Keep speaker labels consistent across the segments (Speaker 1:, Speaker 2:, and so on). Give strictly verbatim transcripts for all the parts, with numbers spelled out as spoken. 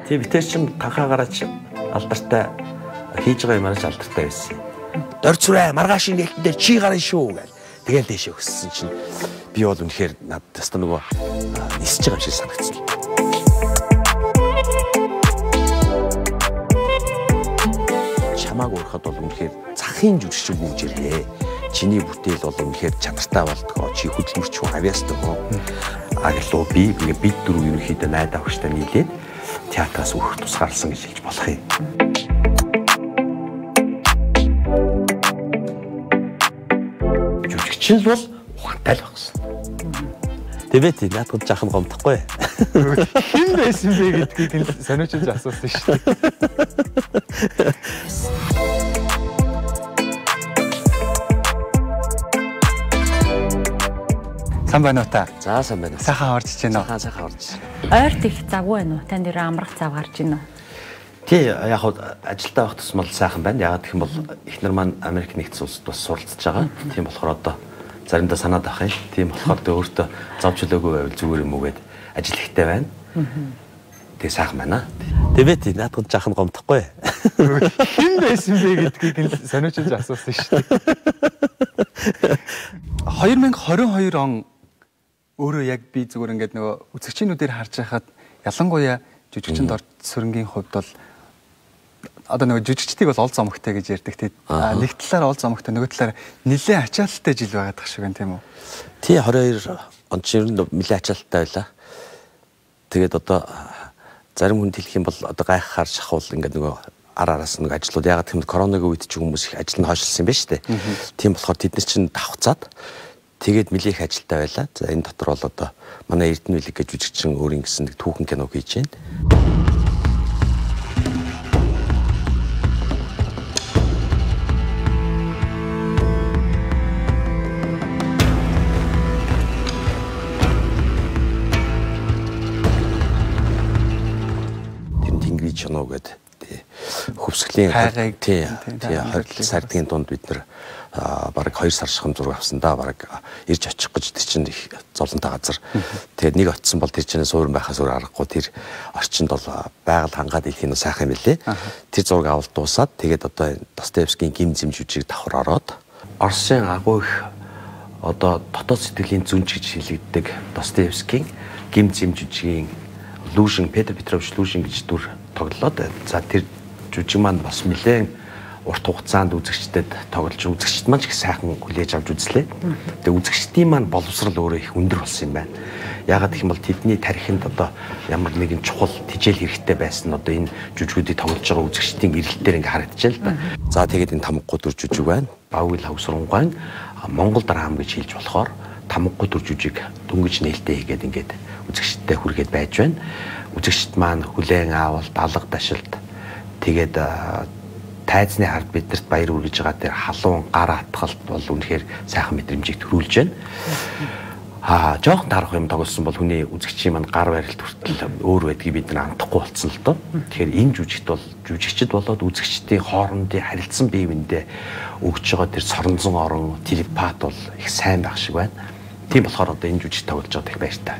Speaker 1: Тийм битэр чин танхаагаараа ч алдартай хийж байгаа юм арч алдартай байсан. Дорцроо маргаашийн нээлтэн дээр чи гарна шүү гэл. Тэгэл дэшээ өссөн чинь би бол үнэхээр надад тест нөгөө нисэж байгаа юм шиг санагдсан. Чамааг уурахад бол үнэхээр захын жүжигч гүйж ирлээ. Чиний бүтээл бол үнэхээр чанартай болдгоо. Чи хөдөлмөрч хүн авьяастай гоо. Аглуу би ингээ бид дөрөв ерөнхийдөө найдаа багштай нийлээд театраас өрх тусгаарласан гэж хэлж болох юм. Жүжигчин бол ухаантай л багсан. Тэвэт наадад жаахан гомдохгүй.
Speaker 2: Хэн байсан бэ гэдгийг нь сониучилж асуусан шүү дээ. Сан байна уу та?
Speaker 1: За сан байна.
Speaker 2: Сайхан орж ич гэнэ үү?
Speaker 1: Сайхан сайхан орж ич.
Speaker 3: Ойрт их зав байна уу? Танд ер амрах зав гарч гинэ үү?
Speaker 1: Тий, яг хуу ажилдаа байх тусмал сайхан байна. Ягаад гэх юм бол эхнэр маань Америк нэгдсэн улсад бас суралцж байгаа. Тийм болохоор одоо заримдаа санаад авах юм. Тийм болохоор тэ өөртөө зовчлоогүй байвал зүгээр юм уу гэд ажил ихтэй байна. Тэгээ сайхан байна. Тэвэт наадад жаахан гомдохгүй.
Speaker 2: Хэн байсан бэ гэдгийг нь сониучилж асуусан шүү дээ. две тысячи двадцать two он өөрөө яг би зүгээр ингээд нөгөө үзэгчнүүдээр харж байхад ялангуяа жүжигчэнд орж сөрөнгийн хувьд бол одоо нөгөө жүжигчдийг бол ол зомогтой гэж ярьдаг тийм нэг талаар ол зомогтой нөгөө талаар нэлээд ачаалттай жил байгаад тах шиг байна тийм үү?
Speaker 1: Тий двадцать two он чинь нэлээд ачаалттай байлаа. Тэгээд одоо зарим хүн хэлэх юм бол одоо гайхахаар шахуул ингээд нөгөө ар араас нэг ажлууд ягаад гэвэл коронавигийн үед ч хүмүүс их ажил нь хойшлсон юм байна шүү дээ. Тийм болохоор тэд нар чинь давхцаад тэгээд нэлээх ажилтай байлаа. За энэ дотор бол одоо манай Эрдэнэ Билэг гэж жүжигчин өөрийн гэсэн нэг түүхэн кино хийж байна. Тэр Тэнгэрийн чоноо гэдэг хөвсглийн тий тий хоригдл сардгийн дунд бид нар бараг two сар шахам зураг авсан да бараг ирж очих гэж тэр чинь их зовлонтой газар. Тэгээд нэг очисон бол тэр чинь суурин байхаас өөр аргагүй тэр орчинд бол байгаль хангаад их юм сайхан юм билээ. Тэр зураг авалт дуусаад тэгээд одоо Достоевскийн гим зэм жүжиг давхар ороод Оросын агуу их одоо дотоод сэтгэлийн зүнж гэж хэлэгддэг Достоевскийн гим зэм жүжигийн Лушин Петр Петрович Лушин гэж дүр тоглолоод за тэр жүжиг маань бас нэлээд урт хугацаанд үзэгчдэд тоглож үзэгчд маань ч их сайхан хүлээж авч үзлээ. Тэгээ үзэгчдийн маань боловсрал өөрөө их өндөр болсон юм байна. Яагаад гэх юм бол тэдний тархинд одоо ямар нэгэн чухал тижэл хэрэгтэй байсан одоо энэ жүжигүүдийг тоглож байгаа үзэгчдийн эрэлтээр ингээ харагдчихэ л да. За тэгээд энэ тамггүй дүр жүжиг байна. Баавил хавсрангуйн Монгол драам гэж хэлж болохоор тамггүй дүр жүжиг дөнгөж нээлттэй хийгээд ингээд үзэгчдэд хүргээд байж байна. Үзэгчд маань хүлээн авалт, алга дашилт тэгээд тайзны хард биднэрт баяр үргэж байгаа тэр халуун гар атгалт бол үнэхээр сайхан мэдрэмжийг төрүүлж байна. Аа, жоохон дарах юм тоглосон бол хүний үзэгчийн маань гар барилт хүртэл өөр байдгийг бид нар андахгүй болсон л доо. Тэгэхээр энэ жүжигт бол жүжигчд болоод үзэгчдийн хоорондын харилцан бие биендээ өгж байгаа тэр соронзон орон телепат бол их сайн байх шиг байна. Тийм болохоор одоо энэ жүжиг тоглож байгаад их баяртай.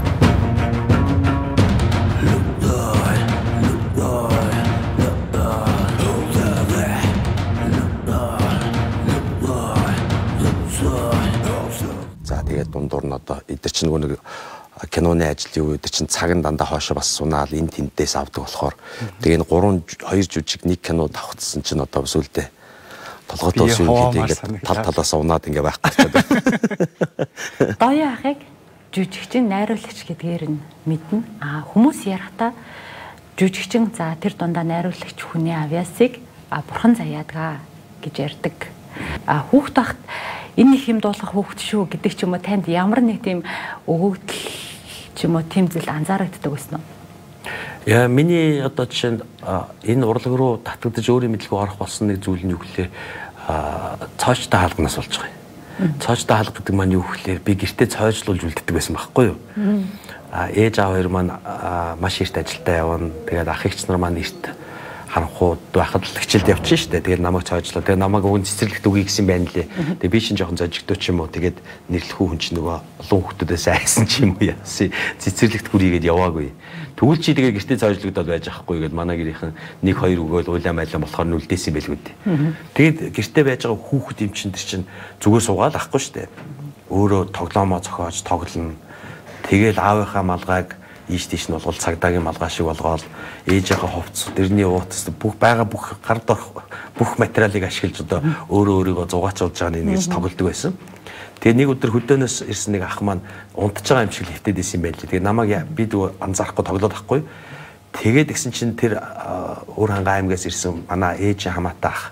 Speaker 1: Тэгээд дундуур нь одоо эдгээр чинь нөгөө нэг киноны ажлын үед чинь цаг нь дандаа хоошо бас сунаал энэ тентээс авдаг болохоор тэгээ энэ гурван хоёр жүжиг нэг кино давхцсан чинь одоо сүлдээ толгойтой ус юу гэдэг ингээд тал талаас унаад ингээ байх гэж байна.
Speaker 3: Доёо ахыг жүжигчин найруулагч гэдгээр нь мэднэ. А хүмүүс ярахтаа жүжигчин за тэр дундаа найруулагч хүний авьяасыг бурхан заяадаг гэж ярьдаг. А хүүхд тахт энэ их юм дуулах хүүхд шүү гэдэг ч юм уу танд ямар нэг тийм өгөгдөл ч юм уу тийм зүйл анзаарэгддэг байсан уу?
Speaker 1: Яа миний одоо жишээ нь энэ урлаг руу татагдж өөрийн мэдлэгүй орох болсон нэг зүйл нь юу гэхээр цоочтой хаалганаас болж байгаа юм. Цоочтой хаалга гэдэг маань юу гэхээр би гэртээ цоojлуулж үлддэг байсан байхгүй юу? А ээж аав хоёр маань маш эрт ажилдаа явна. Тэгээд ах эгч нар маань эрт харанхууд байхад л хичээлд явчихна шүү дээ. Тэгээд намайг цаажлаа. Тэгээд намайг өгөн цэцэрлэгт үгүй гэсэн байна лээ. Тэгээд би чинь жоохон зожигдоо ч юм уу. Тэгээд нэрлэхүү хүн чинь нөгөө олон хүмүүсээс айсан ч юм уу яасан. Цэцэрлэгт хүрийгээд яваагүй. Тэгвэл чи тэгээд гэртээ цаажлагдаад байж ахгүй гээд манай гэрийнхэн нэг хоёр өгөөл уйлаа майлаа болохоор нүлдээсэн байлгүй дээ. Тэгээд гэртээ байж байгаа хүүхэд юм чинь тэр чинь зүгээр суугаад ахгүй шүү дээ. Өөрөө тоглоомоо зохиож тоглоно. Тэгэл аавынхаа малгайг ийш тийш нь болгол цагдаагийн малгай шиг болгоол ээжийнхээ хувцс тэрний ууц бүх байгаа бүх гар дорх бүх материалыг ашиглаж одоо өөрөө өөрийгөө зугаачулж байгаа нэгээс тоглодог байсан. Тэгээ нэг өдөр хөдөөнөөс ирсэн нэг ах маань унтж байгаа юм шиг хөвтөд исэн байл. Тэгээ намайг би дүү анзаарахгүй тоглоод ахгүй. Тэгээд гисэн чинь тэр өөр хангаа аймгаас ирсэн манай ээж хамаатай ах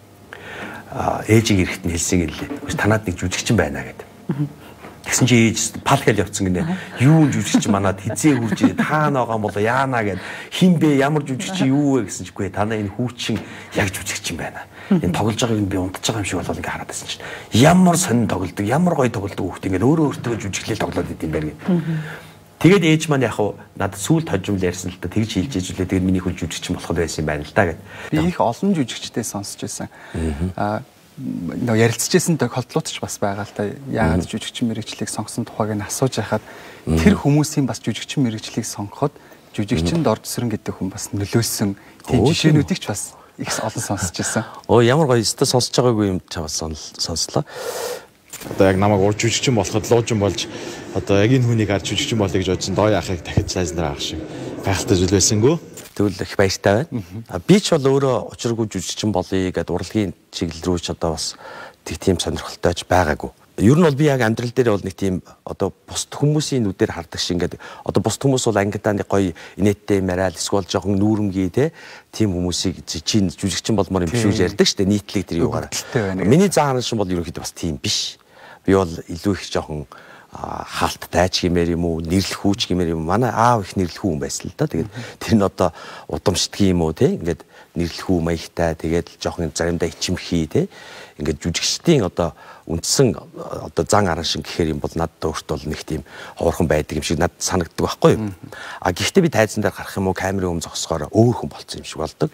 Speaker 1: ээжийг ирэхэд нь хэлсэн гэлээ. Танаад нэг жүжигчин байна гэдэг. Тэгсэн чи ээж палкал явцсан гинэ. Юу жүжигчин манад хизээ хурж ирээ таа наага бол яана гэд хин бэ ямар жүжигчин юу вэ гэсэн чигүй танаа энэ хүүчин яг жүжигчин байна. Энэ тоглож байгааг би унтж байгаа юм шиг болол ингээ хараад байсан чинь ямар сонин тоглодог, ямар гоё тоглодог хүүхд ингээ өөрөө өөртөө жүжиглэл тоглоод идэм байр гэ. Тэгээд ээж маань яг хуу надад сүүлд хожимл ярьсан л та тэгж хэлж ижүүлээ. Тэгээд миний хүн жүжигчин болоход байсан юм байна л да гэд.
Speaker 2: Би их олон жүжигчтэй сонсч байсан. Аа нөө ярилцчихсэн тохиолдлууд ч бас байгаа л та. Яагаад жүжигчин мэрэгчлийг сонгосон тухайг нь асууж байхад тэр хүмүүсийн бас жүжигчин мэрэгчлийг сонгоход жүжигчинд орж сэрэн гэдэг хүн бас нөлөөсөн тийм жишээнүүдийг ч бас их олон сонсч байсан.
Speaker 1: Оо ямар гоё өстө сонсож байгаагүй юм чамаас сонслоо.
Speaker 4: Одоо яг намайг урд жүжигчин болоход луужин болж одоо яг энэ хүнийг харж жүжигчин болъё гэж бодсон доо яахыг дахиж сайзнаар авах шиг гайхалтай зүйл байсангүй.
Speaker 1: Тэгвэл их баяртай байна. Би ч бол өөрөө учиргүй жүжигчин болъё гэдэг урлагийн чиглэл рүү ч одоо бас тийм сонирхолтойч байгаагүй. Ер нь бол би яг амьдрал дээр бол нэг тийм одоо бусд хүмүүсийн нүдээр хардаг шиг ингээд одоо бусд хүмүүс бол ангидаа нэг гоё инээдтэй мараал эсвэл жоохон нүүрэмгий те тийм хүмүүсийг чинь жүжигчин болмоор юм биш үү ярьдаг штэ нийтлэг тэр юугаар. Миний зан харан бол ерөнхийдөө бас тийм биш. Би бол илүү их жоохон хаалттай ч гэмээр юм уу нэрлэхүүч гэмээр юм манай аав их нэрлэхүү хүн байсан л да. Тэгээд тэр нь одоо удамшдгийн юм уу те ингээд нэрлэхүү маягтай тэгээд жоохон заримдаа ичимхий те ингээд жүжигчдийн одоо үндсэн одоо зан аран шиг гэхээр юм бол надад өөртөө бол нэг тийм ховорхон байдаг юм шиг надад санагддаг байхгүй юу. А гэхдээ би тайзан дээр гарах юм уу камерын өмнө зогсохоор өөр хүн болцсон юм шиг болдог.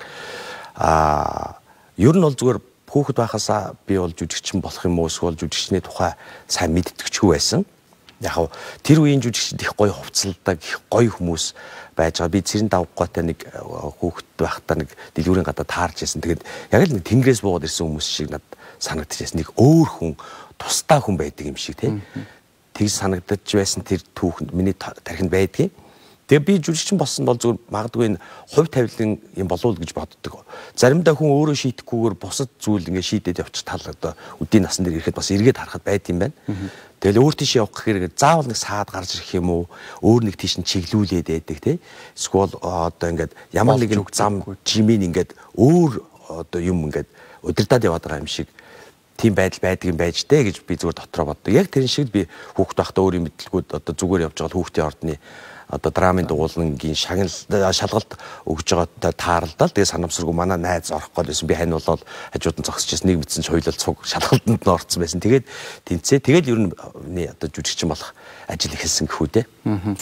Speaker 1: А ер нь бол зүгээр хүүхэд байхасаа би бол жүжигчин болох юм уу эсвэл жүжигчний тухай сайн мэддэгчгүй байсан. Яг тэр үеийн жүжигчид их гоё хувцалдаг, их гоё хүмүүс байж байгаа. Би цэрэн давггаатай нэг хүүхэд байхдаа нэг дэлгүүрийн гадаа таарч байсан. Тэгээд яг л нэг тэнгэрээс буугаад ирсэн хүмүүс шиг надад санагдчихсэн. Нэг өөр хүн, тусдаа хүн байдаг юм шиг тийм. Тэгж санагдаж байсан тэр түүхэнд миний тархинд байдгийг. Тэгээ би жүжигчин болсон бол зүгээр магадгүй энэ хувь тавилан юм болов уу гэж боддог. Заримдаа хүн өөрөө шийдэхгүйгээр бусад зүйл ингээ шийдээд явчих тал одоо үдийн насан дээр ирэхэд бас эргээд харахад байд юм байна. Тэгэл өөр тийш явах гэхээр заавал нэг саад гарч ирэх юм уу? Өөр нэг тийш нь чиглүүлээд байдаг тий. Эсвэл одоо ингээд ямар нэгэн зам жимийн ингээд өөр одоо юм ингээд удирдаад яваад байгаа юм шиг тийм байдал байдаг юм байж дээ гэж би зүгээр дотроо боддог. Яг тэрэн шиг би хүүхэд байхдаа өөрийн мэдлгүүд одоо зүгээр явж байгаа хүүхдийн ордны одоо драмын дугуулангийн шагнал шалгалт өгж байгаатай тааралдал тэгээ санамсаргүй манай найз орох гэсэн би хань болол хажууд нь зогсчихсэн нэг мэдсэн ч хоёулаа цуг шалгалтанд нь орцсон байсан. Тэгээд тэнцээ тэгэл ер нь одоо жүжигчин болох ажил эхэлсэн гэхүү дээ. Аа.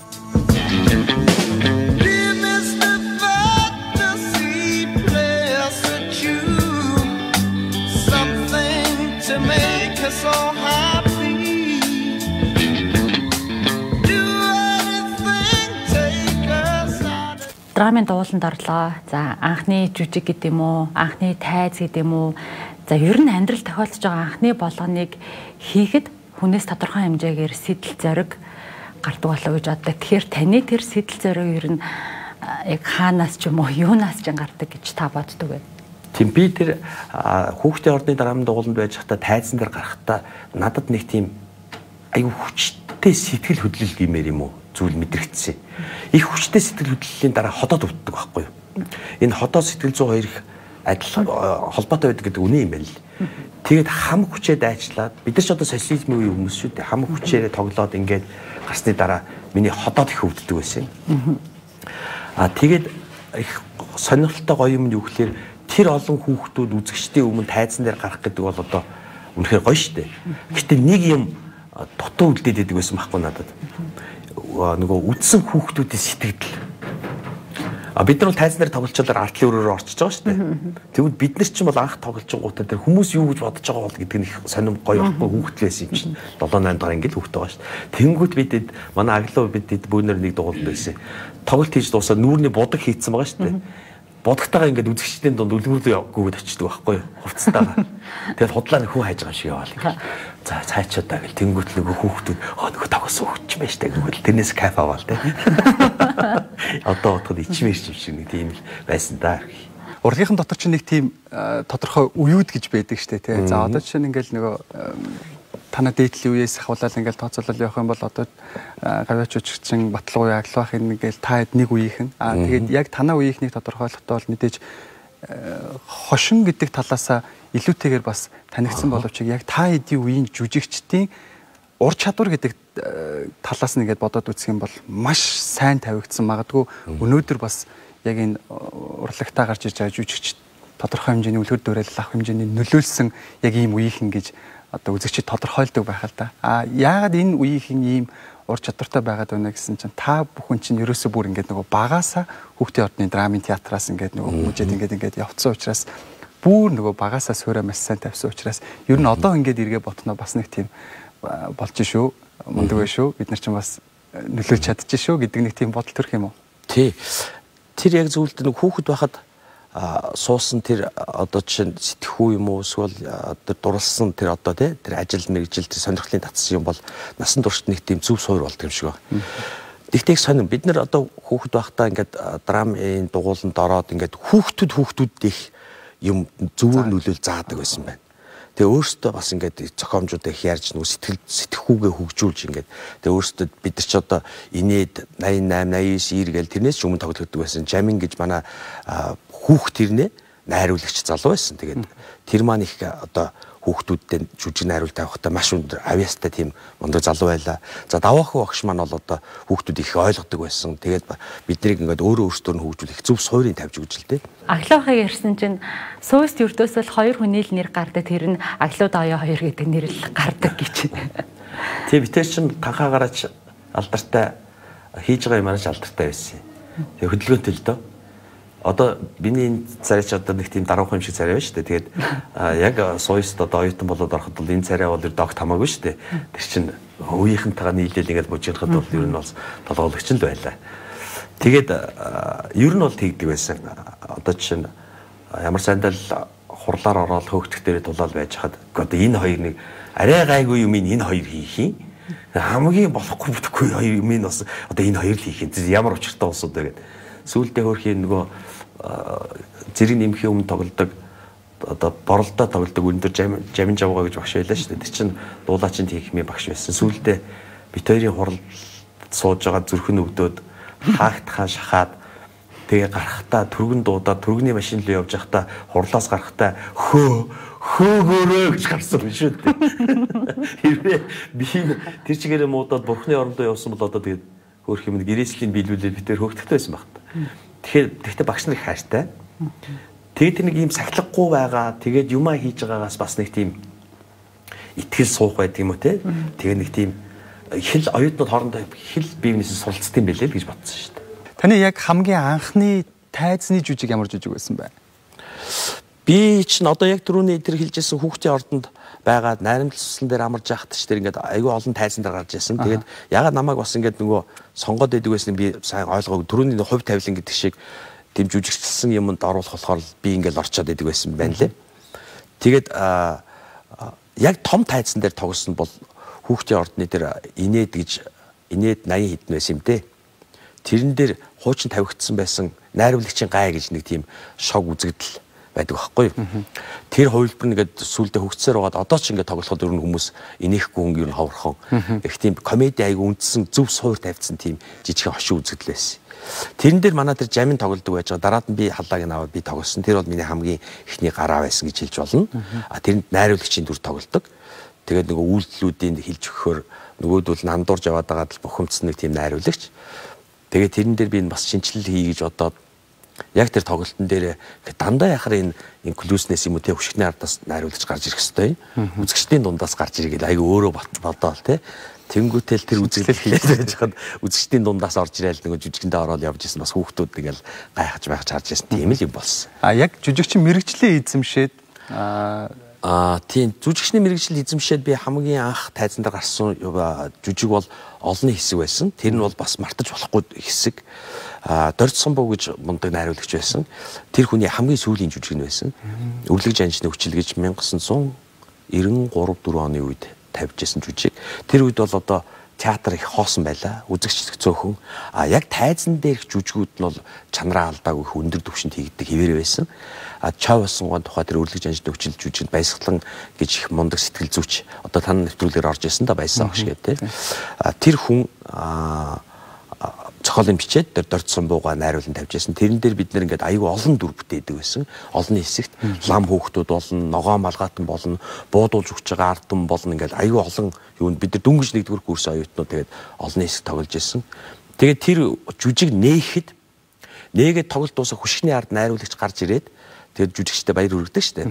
Speaker 3: Драмын дууланд орлоо. За анхны жүжиг гэдэг юм уу, анхны тайз гэдэг юм уу. За ер нь амьдрал тохиолдож байгаа анхны болгоныг хийхэд хүнээс тодорхой хэмжээгээр сэтэл зориг гардаг болов гэж боддог. Тэгэхээр таны тэр сэтэл зориг ер нь яг хаанаас ч юм уу, юунаас ч гардаг гэж та боддог вэ?
Speaker 1: Тийм би тэр хүүхдийн ордны драмын дууланд байж хата тайзан дээр гарахтаа надад нэг тийм аюу хүчтэй сэтгэл хөдлөл гэмээр юм уу зүйл мэдрэгдсэн. Их хүчтэй сэтгэл хөдлөлийн дараа ходоод өвддөг байхгүй юу? Энэ ходоод сэтгэл зүйн хоёр их адил холбоотой байдаг гэдэг үнэн юм байна л. Тэгээд хам хүчээ дайчлаад бид нар ч одоо социализмын үеийн хүмүүс шүү дээ. Хам хүчээрээ тоглоод ингээд гарсны дараа миний ходоод их өвддөг байсан. Аа тэгээд их сонирхолтой гоё юм нь юу гэхээр тэр олон хүүхдүүд үзэгчдийн өмнө тайзан дээр гарах гэдэг бол одоо үнэхээр гоё шүү дээ. Гэхдээ нэг юм дутуу үлдээд байдаг байсан байхгүй надад. Нөгөө үдсэн хүүхдүүдийн сэтгэл. А бид нар бол тайзан дээр тоглолцоолоор артлын өрөөрөө орчиж байгаа шүү дээ. Тэгвэл бид нар ч юм бол анх тоглолцоогуудаа тэр хүмүүс юу гэж бодож байгаа бол гэдэг нь их сонирм гоё байхгүй хүүхдэл байсан юм чинь. седем восемь дахь ангил хүүхдтэй байгаа шүү дээ. Тэнгүүд бидэд манай аглуу бидэд бүүнээр нэг дугуулсан байсан. Тоглолт хийж дуусаад нүүрний будаг хийцэн байгаа шүү дээ. Бодогтойгоо ингээд үзэгчдийн дунд үлгүүрээ гүгэд очдөг байхгүй юу? Хувцастайгаа. Тэгэл худлаа нэг хүн хайж байгаа шиг яваал ингээд. За цаачуудаа гэл тэнгүүт нөгөө хүүхдүүд оо нөгөө тогсон хүүхч юм байна штэ гэвэл тэрнээс кайф аваал те. Одоо бодоход ичмэрч юм шиг нэг тийм л байсан да.
Speaker 2: Урлагийнхан дотор ч нэг тийм тодорхой уюуд гэж байдаг штэ те. За одоо жишээ нь ингээд нөгөө танаа дээдлийн үеэс ахуулаад ингээд тооцоолол явах юм бол одоо гавьяач үчигчин баталгуу яглах юм ингээд та хэд нэг үеийнхэн аа тэгээд яг танаа үеийнхнийг тодорхойлохдоо бол мэдээж хошин гэдэг талаасаа илүүтэйгээр бас танигдсан боловч яг та хэдийн үеийн жүжигчдийн ур чадвар гэдэг талаас нь ингээд бодоод үзэх юм бол маш сайн тавигдсан магадгүй өнөөдөр бас яг энэ урлагтаа гарч иж байгаа жүжигч тодорхой хэмжээний үлгэр дуурайл авах хэмжээний нөлөөлсөн яг ийм үеийнхэн гэж одоо үзэгчид тодорхойлдог байх л да. А яагаад энэ үеийнхэн ийм ур чадвартай байгаад байна гэсэн чинь та бүхэн чинь ерөөсөө бүр ингээд нөгөө багаасаа хүүхдийн ордны драмын театраас ингээд нөгөө хүмүүжээд ингээд ингээд явцсан учраас бүр нөгөө багаасаа суурай маш сайн тавьсан учраас ер нь одоо ингээд эргээ ботноо бас нэг тийм болж шүү. Мундаг байх шүү. Бид нар ч бас нөлөөлж чадчих шүү гэдэг нэг тийм бодол төрөх юм уу?
Speaker 1: Тий. Тэр яг зөвлөлд нэг хүүхэд байхад суусан тэр одоо чинь сэтгхүү юм уу эсвэл тэр дурлсан тэр одоо тий тэр ажил мэргэжил тэр сонирхлын татсан юм бол насан туршид нэг тийм зөв суур болдог юм шиг байна. Тэгтээ сонир бид нар одоо хүүхэд байхдаа ингээд драмын дугууланд ороод ингээд хүүхдүүд хүүхдүүд их юм зөвөр нөлөөл заадаг байсан байна. Тэгээ өөртөө бас ингээд зохиомжуудаа их ярьж нөгөө сэтгэл сэтгхүүгээ хөгжүүлж ингээд тэгээ өөртөө бид нар ч одоо инээд восемь восемь девять гээл тэрнээс ч өмнө тоглогддог байсан. Жамин гэж манай хүүхд тэрнээ найруулагч залуу байсан. Тэгээд тэр маань их одоо хүүхдүүдтэй жүжиг найруулалт авахтаа маш өндөр авьяастай тийм мундаг залуу байлаа. За даваахын багш маань бол одоо хүүхдүүд их ойлгодог байсан. Тэгээд биднийг ингээд өөрөө өөрсдөө нь хөгжүүлэх зөв суурийг тавьж өгч л дээ.
Speaker 3: Аглуухыг ярьсан чинь сууст юрдөөс л хоёр хүний л нэр гардаг. Тэр нь Аглуу Даяа хоёр гэдэг нэр л гардаг гэж.
Speaker 1: Тэг битэр чинь танхаагаараач алдартай хийж байгаа юм ааш алдартай байсан. Тэг хөдөлгөөнтэй л дөө. Одоо биний царайч одоо нэг тийм даруухан юм шиг царай байна шүү дээ. Тэгээд яг сууст одоо оюутан болоод ороход бол энэ царай бол догт хамаагүй шүү дээ. Тэр чинь үеийнхэнтэйгээ нийлээл ингээд бужигдахад бол ер нь бол толгойлогч л байлаа. Тэгээд ер нь бол тэгдэг байсан. Одоо жишээ нь ямар сандал хурлаар ороод хөөгдөх дээр тулаал байж хаад одоо энэ хоёр нэг арай гайгүй юм энэ хоёр хийх юм. Хамгийн болохгүй бүтэхгүй хоёр юм нь бас одоо энэ хоёр л хийх юм. Ямар учиртай усууд вэ гэдэг. Сүүлдээ хөрхийн нөгөө зэрэг нэмхийн өмнө тоглодог одоо боролдоо тоглодог өндөр жамин жавгаа гэж багш байлаа шүү дээ. Тэр чинь дуулаачин хийхмийн багш байсан. Сүүлдээ бит хоёрын хурал сууж байгаа зүрхэн өвдөөд хаагтхаа шахаад тэгээ гарахтаа түргэн дуудаад түргэний машин руу явж байхдаа хурлаас гарахтаа хөө хөөгөөрөө гэж гарсан юм шүү дээ. Хэрвээ би тэр чигээрээ муудаад бурхны орондоо явсан бол одоо тэгээд хөөх юм гэрээслийн биелүүлээд битэр хөөгдөхтэй байсан баг. Тэгэхээр тэгтээ багш нар их хайртай. Тэгээд нэг юм сахилгагүй байгаа. Тэгээд юмаа хийж байгаагаас бас нэг тийм итгэл суух байдаг юм уу те. Тэгээд нэг тийм хэл оюутнууд хоорондоо хэл биенээс суралцдаг юм билээ л гэж бодсон шүү дээ.
Speaker 2: Таны яг хамгийн анхны тайзны жүжиг ямар жүжиг байсан бэ?
Speaker 1: Би чинь одоо яг түрүүний тэр хэлжсэн хүүхдийн ордонд байгаа найрамдал суслан дээр амарж яхад ч тэр ингээд аюу олон тайзан дээр гарч ирсэн. Тэгээд ягаад намайг бас ингээд нөгөө сонгоод байдаг байсан би сайн ойлгоогүй. Түрүүний хувь тавилан гэдэг шиг тийм жүжигчсэн юмд оруулах болохоор би ингээд орчоод байдаг байсан байна лээ. Тэгээд яг том тайзан дээр тогсон бол хүүхдийн ордны тэр инээд гэж инээд восемь хэдэн байсан юм дээ. Тэрэн дээр хуучин тавигдсан байсан найруулагчийн гай гэж нэг тийм шог үзэгдэл байдаг байхгүй юу. Тэр хувилбар нэгэд сүулдэ хөгцсээр байгаад одоо ч ингээд тоглоход ер нь хүмүүс инехгүй хүн ер нь ховорхон. Их тийм комеди айгу үндсэн зөв суур тавьсан тийм жижиг хошин үзэгдэл байсан. Тэрэн дээр манай тэр жамин тоглодог байж байгаа. Дараад нь би халааг нь аваад би тоглосон. Тэр бол миний хамгийн ихний гараа байсан гэж хэлж болно. А тэрэнд найруулагчийн дүр тоглодог. Тэгээд нөгөө үйлдэлүүдийн хэлж өгөхөөр нөгөөдөл нандуурж яваад байгаа л бухимдсан нэг тийм найруулагч. Тэгээд тэрэн дээр би бас шинжилэл хий гэж бодоод Яг тэр тоглолтын дээр дандаа яхаар энэ инклюзнес юм уу те хөшгөний ардаас найруулж гарч ирэх хэвээр үзэгчдийн дундаас гарч ирэх айгүй өөрөө бодоол те тэнгүүтэл тэр үзэгдэл хэлээд байж хад үзэгчдийн дундаас орж ирээл нөгөө жүжигчэндээ ороод явж исэн бас хүүхдүүд тэгэл гайхаж байхаж харж исэн тийм л юм болсон.
Speaker 2: А яг жүжигчин мэрэгчлээ эзэмшээд а
Speaker 1: А тийм жүжигчний мэрэгжил эзэмшээд би хамгийн анх тайзан дээр гарсан жүжиг бол олонний хэсэг байсан. Тэр нь бол бас мартаж болохгүй хэсэг. А Дорж Самбуу гэж мундаг найруулагч байсан. Тэр хүний хамгийн сүүлийн жүжиг нь байсан. Өрлөг жанжны хүчил гэж мянга тосон девяносто три дөрвөн оны үед тавьжсэн жүжиг. Тэр үед бол одоо театр их хоосон байлаа. Үзэгч цөөхөн. А яг тайзан дээрх жүжигүүд нь бол чанараа алдаагүй их өндөр түвшинд хийгддэг хэвээр байсан. А Чав болсон гон тухай тэр өрлөг жанжны хүчил жүжигт баясгалан гэж их мундаг сэтгэл зүйч одоо тань нэвтрүүлгээр орж исэн да баясан багш гэдэг. А тэр хүн зохиолын бичээд тэр Дорж Самбууга найруулан тавьж исэн. Тэрэн дээр бид нэр ингээд аюу олон дүр бүтээдэг байсан. Олонний хэсэгт лам хүүхдүүд болно, ногоо малгаатан болно, буудуулж өгч байгаа ард түмэн болно ингээд аюу олон юунд бид нар дөнгөж нэгдүгээр курс оюутнууд тэгээд олонний хэсэг тоглож исэн. Тэгээд тэр жүжиг нээхэд нээгээд тоглолт дуусах хөшгөний ард найруулагч гарч ирээд тэгээд жүжигчтэй баяр хүргэдэг штэ.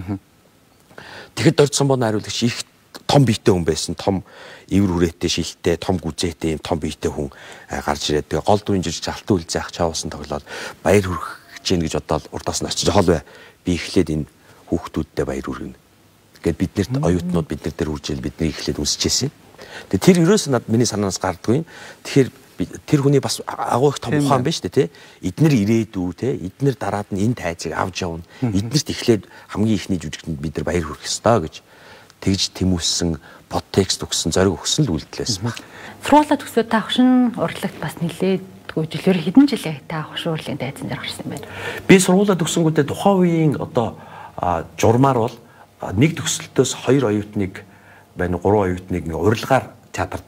Speaker 1: Тэгэхэд Дорж Самбуу найруулагч их том биетэй хүн байсан. Том ивэр хүрээтэй, шилтэй, том гүзээтэй, том биетэй хүн гарч ирээд тэгээ гол дүрийн жижиг алтан үл заах Чавсан тоглоод баяр хүргэж гин гэж бодоод урдаас нь очиж хоол бай. Би эхлээд энэ хүүхдүүдтэй баяр хүргэнэ. Гэт биднэрт оюутнууд бид нар дээр үржил бидний эхлээд үсчихсэн. Тэгээ тэр ерөөс над миний санаанаас гардгүй. Тэгэхээр тэр хүний бас агуу их том ухаан байна шүү дээ, тий. Эднэр ирээдүү, тий. Эднэр дараад нь энэ тайзыг авч явна. Эднэрт эхлээд хамгийн ихний жүжигчэнд бид нар баяр хүргэх ёстой гэж тэгж тэмүүлсэн подтекст өгсөн зориг өгсөн л үйлдэлээс баг.
Speaker 3: Сургуулаа төгсөөд та хошин урлагт бас нилээд жилээр хэдэн жилээ та хошин урлагийн тайзан дээр гарсан байна.
Speaker 1: Би сургуулаа төгсөнгүүтээ тухайн үеийн одоо журмаар бол нэг төгсөлтөөс хоёр оюутныг байна гурван оюутныг ингээ урилгаар театрт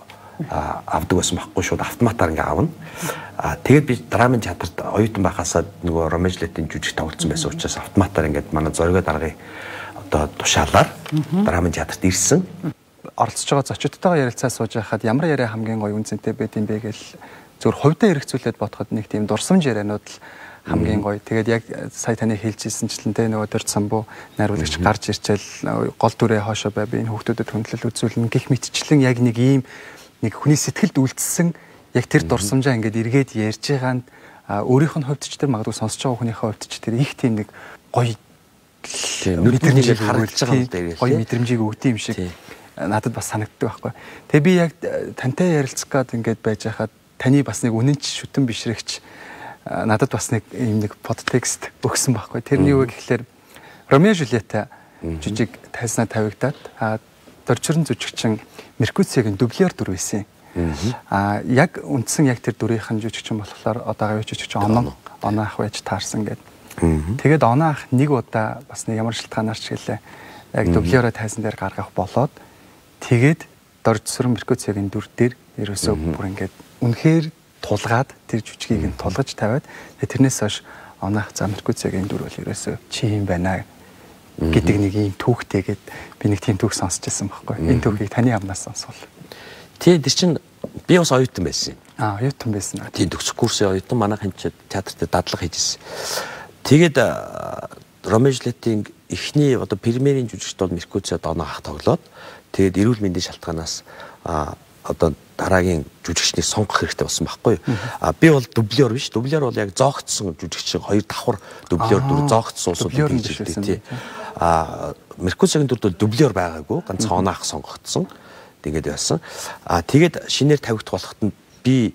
Speaker 1: авдаг байсан байхгүй шууд автоматар ингээ авна. А тэгээд би драмын театрт оюутан байхасаа нөгөө Ромежлетийн жүжиг тоглолцсон байсан учраас автоматар ингээ манай зоригоо даргыг одоо тушаалаар драмын театрт ирсэн.
Speaker 2: Оролцож байгаа зочдтойгоо ярилцаа сууж байхад ямар яриа хамгийн гоё үнцэнтэй байд юм бэ гэл зөвхөн хувьдаа эргцүүлээд бодоход нэг тийм дурсамж ярианууд л хамгийн гоё. Тэгээд яг сая таны хэлжсэнчлэн тэ нөгөө Дорж Самбуу найруулагч гарч ирчээл гол дүрээ хоошоо бай би энэ хүүхдүүдэд хөндлөл үзүүлнэ гэх мэтчлэн яг нэг ийм нэг хүний сэтгэлд үлдсэн яг тэр дурсамжаа ингээд эргээд ярьж байгаанд өөрийнх нь хувьд ч тэр магадгүй сонсож байгаа хүнийхээ хувьд ч тэр их тийм нэг гоё
Speaker 1: мэдрэмжийг харагдаж байгаа юм дээр
Speaker 2: гоё мэдрэмжийг өгдөг юм шиг надад бас санагддаг байхгүй. Тэгээ би яг тантай ярилцах гээд ингээд байж хахад таны бас нэг үнэнч шүтэн бишрэгч надад бас нэг юм нэг подтекст өгсөн байхгүй. Тэрний үг гэхэлэр Ромео Жюльетта жүжиг тайзнаа тавигдаад Доржрын жүжигчин Меркуциагийн дублер дүр байсан. А яг үндсэн яг тэр дүрийнхэн жүжигчин болохоор одоогийн жүжигчин оноо оноо ах байж таарсан гэдэг. Тэгээд оноо ах нэг удаа бас нэг ямар шалтгаанаар ч гэлээ яг дублероо тайзан дээр гаргах болоод тэгээд Доржрын Меркуциагийн дүр дээр ерөөсөө бүр ингээд үнэхээр тулгаад тэр жүжигийг нь тулгаж тавиад тэрнээс хойш оноо ах за Меркуциагийн дүр бол ерөөсөө чи юм байна гэдэг нэг юм түүхтэйгээд би нэг тийм түүх сонсч байсан байхгүй. Энэ түүхийг таны амнаас сонсвол.
Speaker 1: Тий, тэр чинь би бас оюутан байсан.
Speaker 2: Аа, оюутан байсан.
Speaker 1: Тий, төгсөх курсын оюутан манайхан ч театрт дадлага хийжсэн. Тэгээд Ромео Жюльеттийн эхний одоо премьерийн жүжигчд бол Меркуциад оноо ах тоглоод тэгээд эрүүл мэндийн шалтгаанаас одоо дараагийн жүжигчнийг сонгох хэрэгтэй болсон байхгүй. А би бол дублер биш. Дублер бол яг зоогдсон жүжигчин хоёр давхар дублер дүр зоогдсон улсууд гэдэг тий. А Меркуциагийн дүрд бол дублер байгаагүй. Ганцхан оноо ах сонгогдсон. Тэгээд байсан. А тэгээд шинээр тавигдах болоход нь би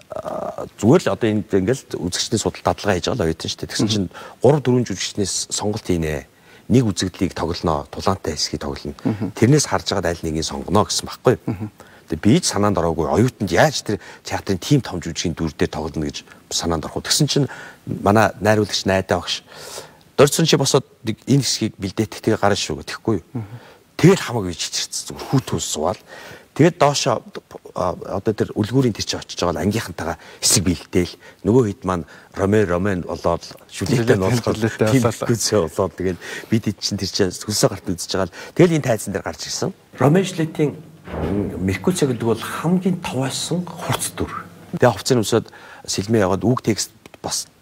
Speaker 1: зүгээр л одоо энд ингээл үзэгчний судал дадлага хийж байгаа л оюутан шүү дээ. Тэгсэн чинь гурав дөрвөн жүжигчнээс сонголт хийнэ. Нэг үзэгдлийг тоглоно, тулаантай хэсгийг тоглоно. Тэрнээс харж байгаа айл нэгийг сонгоно гэсэн байхгүй. Тэгээ би ч санаанд ороогүй оюутанд яаж тэр театрын тим том жүжигчийн дүр дээр тоглоно гэж санаанд орох. Тэгсэн чинь манай найруулагч найдаа багш Доржсон чи босоод энэ хэсгийг бэлдээт тэгээ гарна шүү гэхгүй юу. Тэгэл хамаагүй чичирсэн зүгээр хүүтүүс суугаад тэгээд доошоо одоо тэр үлгүүрийн тэр чинь очиж байгаа ангийнхантайгаа хэсэг бэлдээл нөгөө хэд маань Ромео Ромен болоод Жюльетта болоод Меркуцио болоод тэгээд бид чинь тэр чинь хөлсөө гарт үзэж байгаа л тэгэл энэ тайзан дээр гарч ирсэн. Ромео Жюльеттийн Меркуцио гэдэг бол хамгийн товойсон хурц дүр. Тэгээ хувцас өмсөд сэлмээ яваад үг текст бас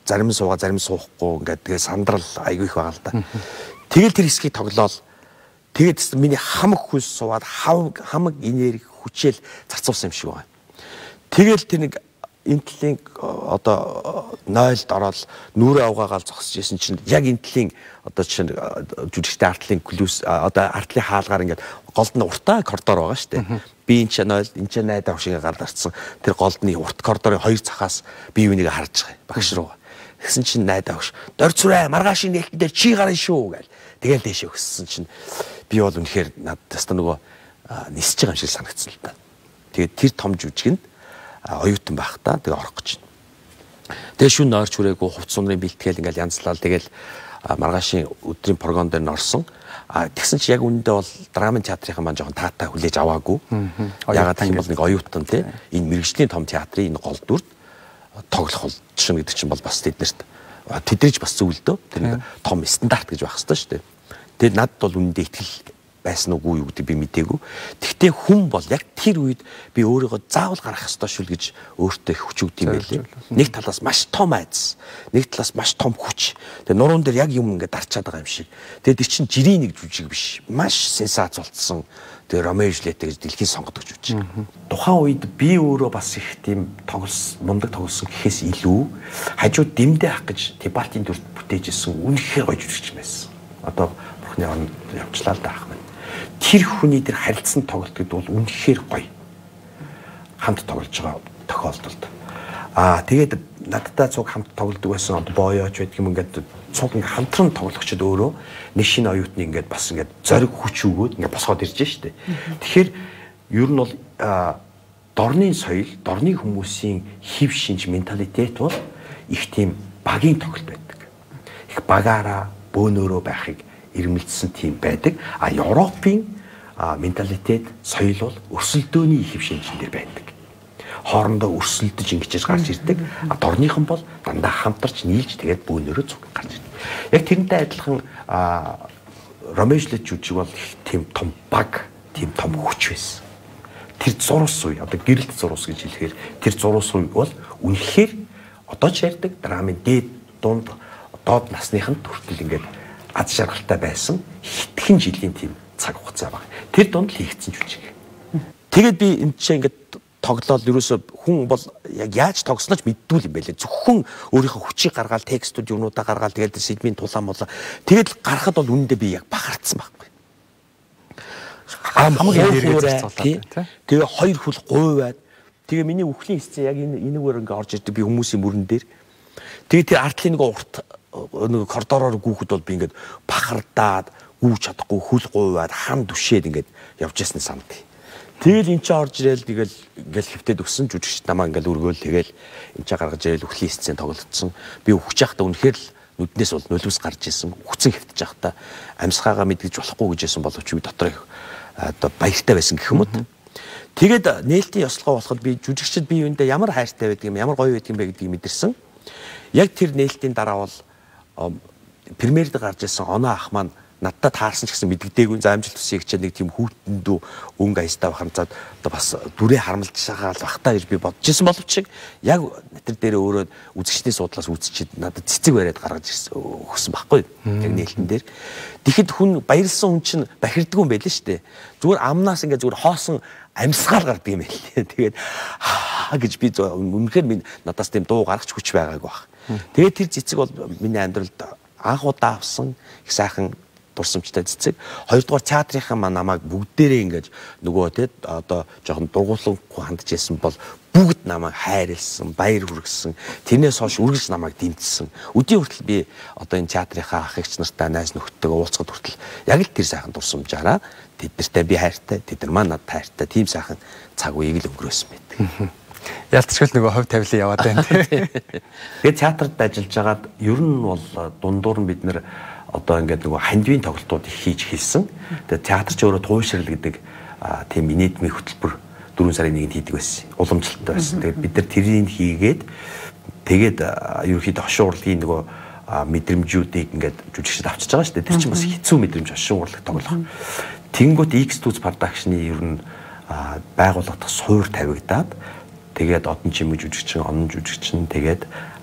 Speaker 1: зарим нь суугаа зарим нь суухгүй ингээд тэгээ сандрал айгүй их байгаа л да. Тэгэл тэр хэсгийг тоглоол. Тэгээд миний хамаг хүс суугаад хамаг хамаг энерги хүчээл зарцуулсан юм шиг байна. Тэгэл тэр нэг энтлийн одоо нойлд ороод нүрээ угаагаал зогсож исэн чинь яг энтлийн одоо чинь жүжигчтэй артлын клюс одоо артлын хаалгаар ингээд голд нь уртаа коридор байгаа шүү дээ. Би энэ ч нойлд энэ ч найдаа хушигээ гал дарцсан. Тэр голдны урт коридорын хоёр цахаас би юунийг харж байгаа багш руу. Тэгсэн чинь найдаа хөш. Дорц үрээ маргаашийн нээлтэн дээр чи гарна шүү гээл. Тэгэл дэшээ өссөн чинь би бол үнэхээр надад тест нөгөө нисэж байгаа юм шиг санагдсан л та. Тэгээд тэр том жүжигэнд оюутан байх та тэгээ орох гэж байна. Тэгээ шүн нойрч хүрээгүй хувц сунрын бэлтгэл ингээл янзлал тэгэл маргаашийн өдрийн програм дээр норсон. А тэгсэн чи яг үүндээ бол драмын театрынхан маань жоохон таатай хүлээж аваагүй. Ягаад гэвэл нэг оюутан тий энэ мэрэгжлийн том театрын энэ гол дүрд тоглох болчихно гэдэг чинь бол бас тэднэрт тэдрэж бас зөвлөдөө. Тэр нэг том стандарт гэж байх хэрэгтэй шүү дээ. Тэгээд надад бол үүндээ итгэл байсан уугүй юу гэдэг би мдээгүй. Тэгтээ хүн бол яг тэр үед би өөрийгөө заавал гарах ёстой шүү гэж өөртөө их хүч өгд юм байлээ. Нэг талаас маш том айдас, нэг талаас маш том хүч. Тэгээ нуруунд дээр яг юм ингээд дарчаад байгаа юм шиг. Тэгээд тэр чинь жирийн нэг жүжиг биш. Маш сенсац болцсон. Тэгээ Ромео Жюльетте гэж дэлхийн сонгодог жүжиг. Тухайн үед би өөрөө бас их тийм тоглос мундаг тоглосон гэхээс илүү хажууд дэмдээ ах гэж Тибалтийн дүрт бүтээжсэн үнэхээр гоё жүжигч байсан. Одоо бурхны оронд явчлаа л даах маань. Тэр хүний тэр харилцсан тоглолтод бол үнэхээр гоё. Хамт тоглож байгаа тохиолдолд. Аа тэгээд надтай цуг хамт тоглодог байсан боёоч байдаг юм ингээд цуг ингээд хамтран тоглогчд өөрөө нэг шинэ оюутны ингээд бас ингээд зориг хүч өгөөд ингээд босгоод ирж штэ. Тэгэхээр ер нь бол дорны соёл, дорны хүмүүсийн хэв шинж менталитет бол их тийм багийн тоглолт байдаг. Их багаараа бөөнөрөө байхыг ирмэлцсэн тийм байдаг. А Европын менталитет соёл бол өрсөлдөөний хэв шинжин дээр байдаг. Хоорондоо өрсөлдөж ингэж гарч ирдэг. А дорныхан бол дандаа хамтарч нийлж тэгээд бөөнөрөө зүг гарч ирдэг. Яг тэрнтэй адилхан Ромео Жюльетте жүжиг бол тийм том баг, тийм том хүч байсан. Тэр зурус үе, одоо гэрэлт зурус гэж хэлэхээр тэр зурус үе бол үнэхээр одоо ч ярьдаг драмын дээд дунд доод насныханд хүртэл ингээд аз жаргалтай байсан хитгэн жилийн тийм цаг хугацаа баг. Тэр донд л хийгдсэн жүжиг. Тэгээд би энэ чинь ингээд тоглоал ерөөсө хүн бол яг яаж тогснож мэддүүл юм байлээ. Зөвхөн өөрийнхөө хүчийг гаргаал, текстүүд юмнуудаа гаргаал, тэгээд сэдвийн тулаан болоо. Тэгээд гарахад бол үнэндээ би яг бахарцсан байхгүй. Хамгийн энерги зарцуулаад тэгээ хоёр хөл гуйваад тэгээ миний үхлийн хэсэг яг энэ энэгээр ингээд орж ирдэг би хүмүүсийн мөрөн дээр. Тэгээ тэр артлын нэг урт нэг коридороор гүйхэд бол би ингээд бахардаад гүйж чадахгүй хөл гуйваад хам түшээд ингээд явж ясны санд. Тэгэл эн чинь орж ирэл тэгэл ингээл хөвтөд өгсөн жүжигч намаа ингээл өргөөл тэгэл эн чинь гаргаж ирэл үхлийн сцен тоглолцсон. Би үхэж явахдаа үнэхээр л нүднээс бол нулимс гарч ирсэн. Үхсэн хөвтөж явахдаа амьсгаагаа мэдгэж болохгүй гэж хэлсэн боловч би дотор одоо баяртай байсан гэх юм уу. Тэгээд нээлтийн ёслогоо болоход би жүжигчд би юундаа ямар хайртай байдаг юм ямар гоё байдаг юм бэ гэдгийг мэдэрсэн. Яг тэр нээлтийн дараа бол премьерд гарч ирсэн оноо ах маань надтай таарсан ч гэсэн мэддэггүй за амжилт хүсье гэж нэг тийм хүүтэндүү өнгө аястай бахамцаад одоо бас дүрээ харамлж байгаа л бахтаа гэж би бодож ирсэн боловч яг тэр дээр өөрөө үзэгчдийн судлаас үзчихэд надад цэцэг бариад гаргаж ирсэн өгсөн байхгүй яг нээлтэн дээр. Тэгэхэд хүн баярлсан хүн чинь бахирдгүй юм байл шүү дээ. Зүгээр амнаас ингээ зүгээр хоосон амьсгаал гардаг юм байлээ. Тэгээд хаа гэж би үнэхээр минь надаас тийм дуу гаргах хүч байгаагүй баг. Тэгээд тэр цэцэг бол миний амьдралд анх удаа авсан их сайхан дурсамжтай цэцэг. Хоёрдугаар театрынхаа маа намайг бүгдээрээ ингэж нөгөө те одоо жоохон дургуулангүй хандж байсан бол бүгд намайг хайрлсан, баяр хүргэсэн. Тэрнээс хойш үргэлж намайг дэмжсэн. Өдний хүртэл би одоо энэ театрынхаа ах эгч нартай найз нөхдөдөө уулзахад хүртэл яг л тэр сайхан дурсамжаараа тэд нартай би хайртай, тэд нар маань надад хайртай. Тийм сайхан цаг үеийг л өнгөрөөсөн байдаг.
Speaker 2: Ялцчгүй нөгөө хувь тавилан яваад байна.
Speaker 1: Тэгээд театрт ажиллаж байгаад ер нь бол дундуур нь бид нэр одоо ингээд нөгөө хандивын тоглолтууд их хийж хэлсэн. Тэгээд театрч өөрөө туушрал гэдэг тийм нийтмийн хөтөлбөр дөрвөн сарын нэгэнд хийдэг байсан. Уламжлалтай байсан. Тэгээд бид нар тэрийг хийгээд тэгээд ерөөхдөө хошин урлагийн нөгөө мэдрэмжүүдийг ингээд жүжигчд авчиж байгаа шүү дээ. Тэр чинь бас хэцүү мэдрэмж хошин урлаг тоглох. Тэнгүүт X-Studios production-ы ер нь байгууллагад суур тавигдаад тэгээд одон чимэг жүжигчин, онон жүжигчин тэгээд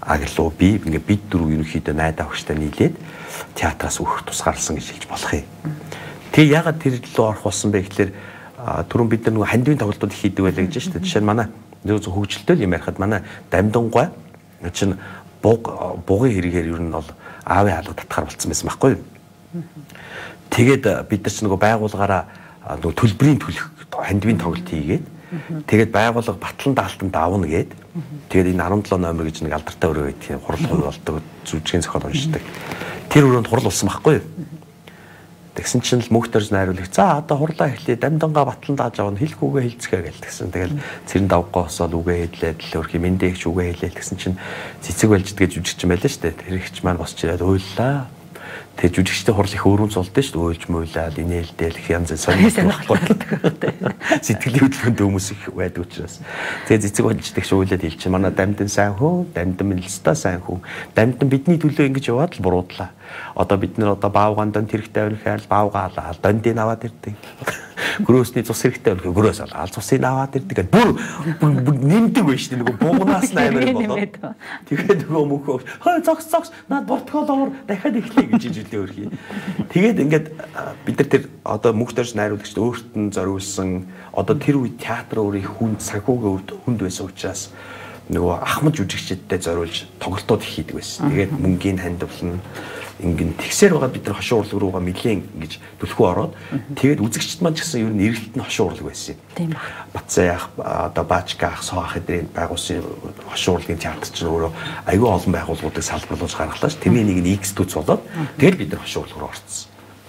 Speaker 1: аглуу би ингээ бид дөрөв ерөнхийдөө найдаа өгчтэй нийлээд театраас өөх тусгаарлсан гэж хэлж болох юм. Тэгээ ягаад тэр лөө орох болсон бэ гэхэлэр түрүүн бид нар нөгөө хандивын тоглолтууд хийдэг байлаа гэж шүү дээ. Жишээ нь манай зөв хөгжилтэй юм ярихад манай Дамдангой чинь буг бугын хэрэгээр ер нь бол аавын хаалга татхаар болцсон байсан байхгүй юу? Тэгээд бид нар ч нөгөө байгууллагаараа нөгөө төлбөрийн төлөх хандивын тоглолт хийгээд тэгээд байгууллага батлан даалтанд давна гээд тэгээд энэ арван долоо номер гэж нэг алдартай өрөө гэдэг хурал болдог зүжигэн зохиол уншдаг. Тэр өрөөнд хурал болсон байхгүй юу? Тэгсэн чинь л мөнхтөрс найруулагч за одоо хурлаа эхлэе Дамдангаа батлан дааж авах нь хэлэхгүйгээ хэлцгээ гээл тэгсэн. Тэгэл цэрэн давгаа осоод үгээ хэлээд л өөрхи мэндэгч үгээ хэлээл тэгсэн чинь цэцэг байлжд гэж жүжигч юм байлаа шүү дээ. Тэр ихч маань босч ирээд уйллаа. Тэр жүжигчтэй хурал их өөрөм цулдсан шүү дээ. Уйлж муйлаад инээлдэл их янз сонирхолтой байхгүй. Сэтгэлийн хөдөлгөөнд хүмүүс их байдаг учраас. Тэгээ цэцэг байлждаг шүү уйлаад хэлчих. Манай Дамдан сайн хүн, Дамдан минь л ста сайн хүн. Дамдан бидний төлөө ингэж яваад л буруудлаа. Одоо бид нэр одоо баавгаан донд хэрэгтэй өрхөөл баавгаалаа дондын аваад ирдэг. Гөрөөсний цус хэрэгтэй өрхөө гөрөөс алаа цусыг аваад ирдэг. Бүр нэмдэг байж тийм нөгөө бугнаас наймаар болоод. Тэгээд нөгөө мөнхөө хой зогс зогс наад бортгоолоор дахиад эхлэе гэж жилээ өрхий. Тэгээд ингээд бид нар тэр одоо мөнхтөрс найруулагчд өөрт нь зориулсан одоо тэр үе театр өөрийн хүн санхүүгийн хүнд байсан учраас нөгөө ахмад жүжигчдтэй зориулж тоглолтууд хийдэг байсан. Тэгээд мөнгөний хандвал нь ингэн тэгсээр байгаа бид нар хошуу урлаг руугаа нэлээд ингэж төлхөө ороод тэгээд үзэгчд маань ч гэсэн ер нь эргэлт нь хошуу урлаг байсан юм. Тийм ба. Бацаа яах одоо Баачка ах Соах эдрийн байгуулсан хошуу урлагийн театр чинь өөрөө аюул олон байгууллагуудыг салбарлуулж гаргалаа ш. Тэрний нэг нь X төц болоод тэгээд бид нар хошуу урлаг руу орцсон.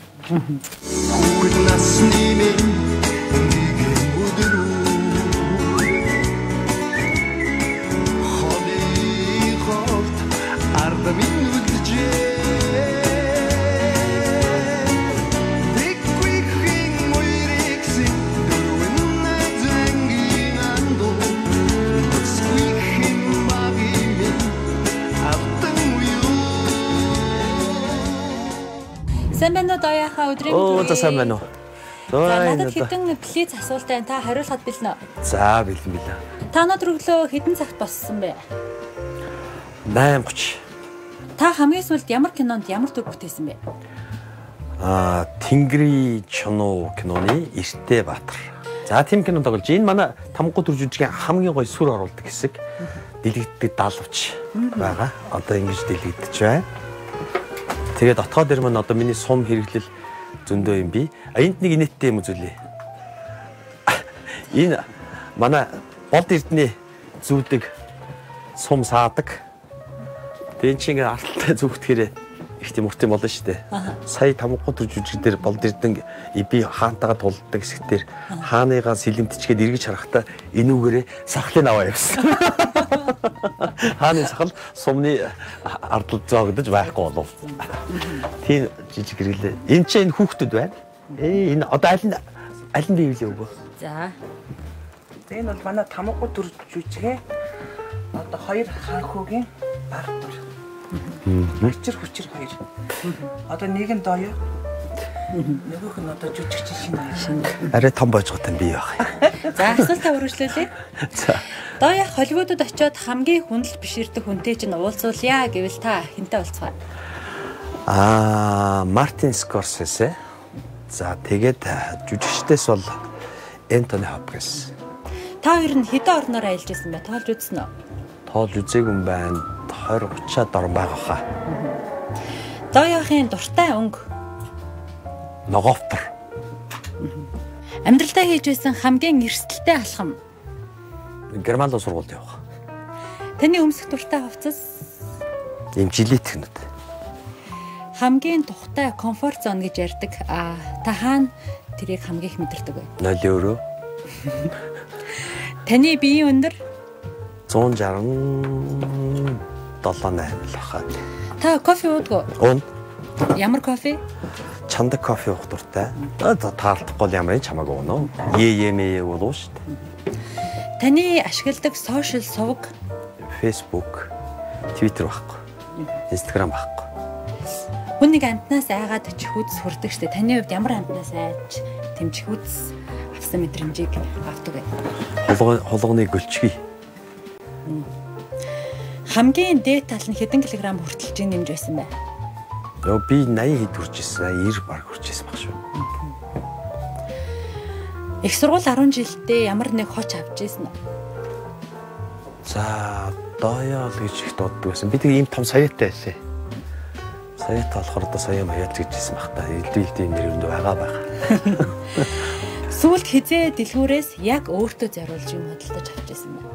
Speaker 3: Сайн байна уу даяхаа өдрийн
Speaker 1: Оо за сайн байна уу.
Speaker 3: За надад хэдэн плиз асуулт байна. Та хариулахад бэлнэ.
Speaker 1: За бэлэн бэлэн.
Speaker 3: Та өнөөдөр өглөө хэдэн цагт боссон бэ?
Speaker 1: найман тридцать.
Speaker 3: Та хамгийн сүүлд ямар кинонд ямар төр бүтээсэн бэ?
Speaker 1: Аа, Тэнгэрийн чоноо киноны Эртээ Баатар. За тийм кино тоглож. Энэ манай тамгуу төр жүжигийн хамгийн гоё сүр оруулдаг хэсэг. Дэлгэгддэг даалгавч байгаа. Одоо ингэж дэлгэгдэж байна. Тэгээд отгоо дээр маань одоо миний сум хэрэглэл зөндөө юм би. А энд нэг инээдтэй юм үзүүлээ. Энэ манай болд эрдний зүүдэг сум саадаг. Тэгээд чи ингээ арталтай зүгтгэхээрээ их тийм урт юм болно шүү дээ. Сая тамгуу төр жүжиг дээр болд эрдэн би хаантайгаа тулддаг хэсгээр хааныгаа сэлэмтчгээд эргэж харахтаа энүүгээрээ сахлын аваа явсан. Хааны сахал сумны ардал зоогдож байхгүй болов. Тийм жижиг хэрэглээ. Энд чинь энэ хүүхдүүд байна. Ээ энэ одоо аль нь аль нь биелээ өгөө. За.
Speaker 5: Энэ бол манай тамгуу төр жүжигээ одоо хоёр ханхуугийн баг төр. Хүчир хүчир хоёр. Одоо нэг нь дооё. Нөгөөх нь одоо жүжигч шинэ шинэ.
Speaker 1: Арай том байж байгаа юм би яах.
Speaker 3: За асуултаа үргэлжлүүлье.
Speaker 1: За.
Speaker 3: Дооё Холливуудад очиод хамгийн хүндэл биширдэг хүнтэй чинь уулзуулъя гэвэл та хэнтэй уулзах вэ?
Speaker 1: Аа, Мартин Скорсезе. За тэгээд жүжигчдээс бол Энтони Хопкинс.
Speaker 3: Та хоёр нь хэдэн орноор аялж ирсэн бэ? Тоолж үзсэн үү?
Speaker 1: Тоолж үзээгүй юм байна. двадцать тридцать орн байгаа хаа.
Speaker 3: Дооёхын дуртай өнгө.
Speaker 1: Ногоовтор.
Speaker 3: Амьдралдаа хийж байсан хамгийн эрсдэлтэй алхам.
Speaker 1: Герман руу сургуульд явах.
Speaker 3: Таны өмсөх дуртай хувцас.
Speaker 1: Ийм жилет гэнэт.
Speaker 3: Хамгийн тухтай комфорт зон гэж ярьдаг. А та хаана тэрийг хамгийн их мэдэрдэг вэ?
Speaker 1: ноль евро.
Speaker 3: Таны биеийн өндөр
Speaker 1: one sixty-seven л бахаа.
Speaker 3: Та кофе уудаг уу?
Speaker 1: Уун.
Speaker 3: Ямар кофе?
Speaker 1: Чандаг кофе уух дуртай. Одоо таалдахгүй ямар ч хамаагүй унаа. Е емээ уулуу шүү дээ.
Speaker 3: Таны ашигладаг сошиал суваг?
Speaker 1: Facebook, Twitter байхгүй. Instagram байхгүй.
Speaker 3: Хүн нэг амтнаас айгаад чихүүц хүрдэг штэ. Таны хувьд ямар амтнаас айж тэм чихүүц авсан мэдрэмжийг авдаг вэ?
Speaker 1: Холгоо холгооны гөлчгий.
Speaker 3: Хамгийн дээд тал нь хэдэн килограмм хүртэл чинь нэмж байсан бэ?
Speaker 1: Йоо би eighty хэд хүрч ирсэн. ninety баг хүрч ирсэн баг шүү.
Speaker 3: Их сургууль ten жилдээ ямар нэг хоч авч ирсэн үү?
Speaker 1: За дооёо л гэж их дууддаг байсан. Би тэгээ ийм том саяатай байсан. Саяатай болохоор одоо сая маяат гэж хэлсэн баг та. Элдвэлдийн нэр өндөө байгаа байх.
Speaker 3: Сүүлд хизээ дэлгүүрээс яг өөртөө зориулж юм хөдөлтөж авч ирсэн бэ?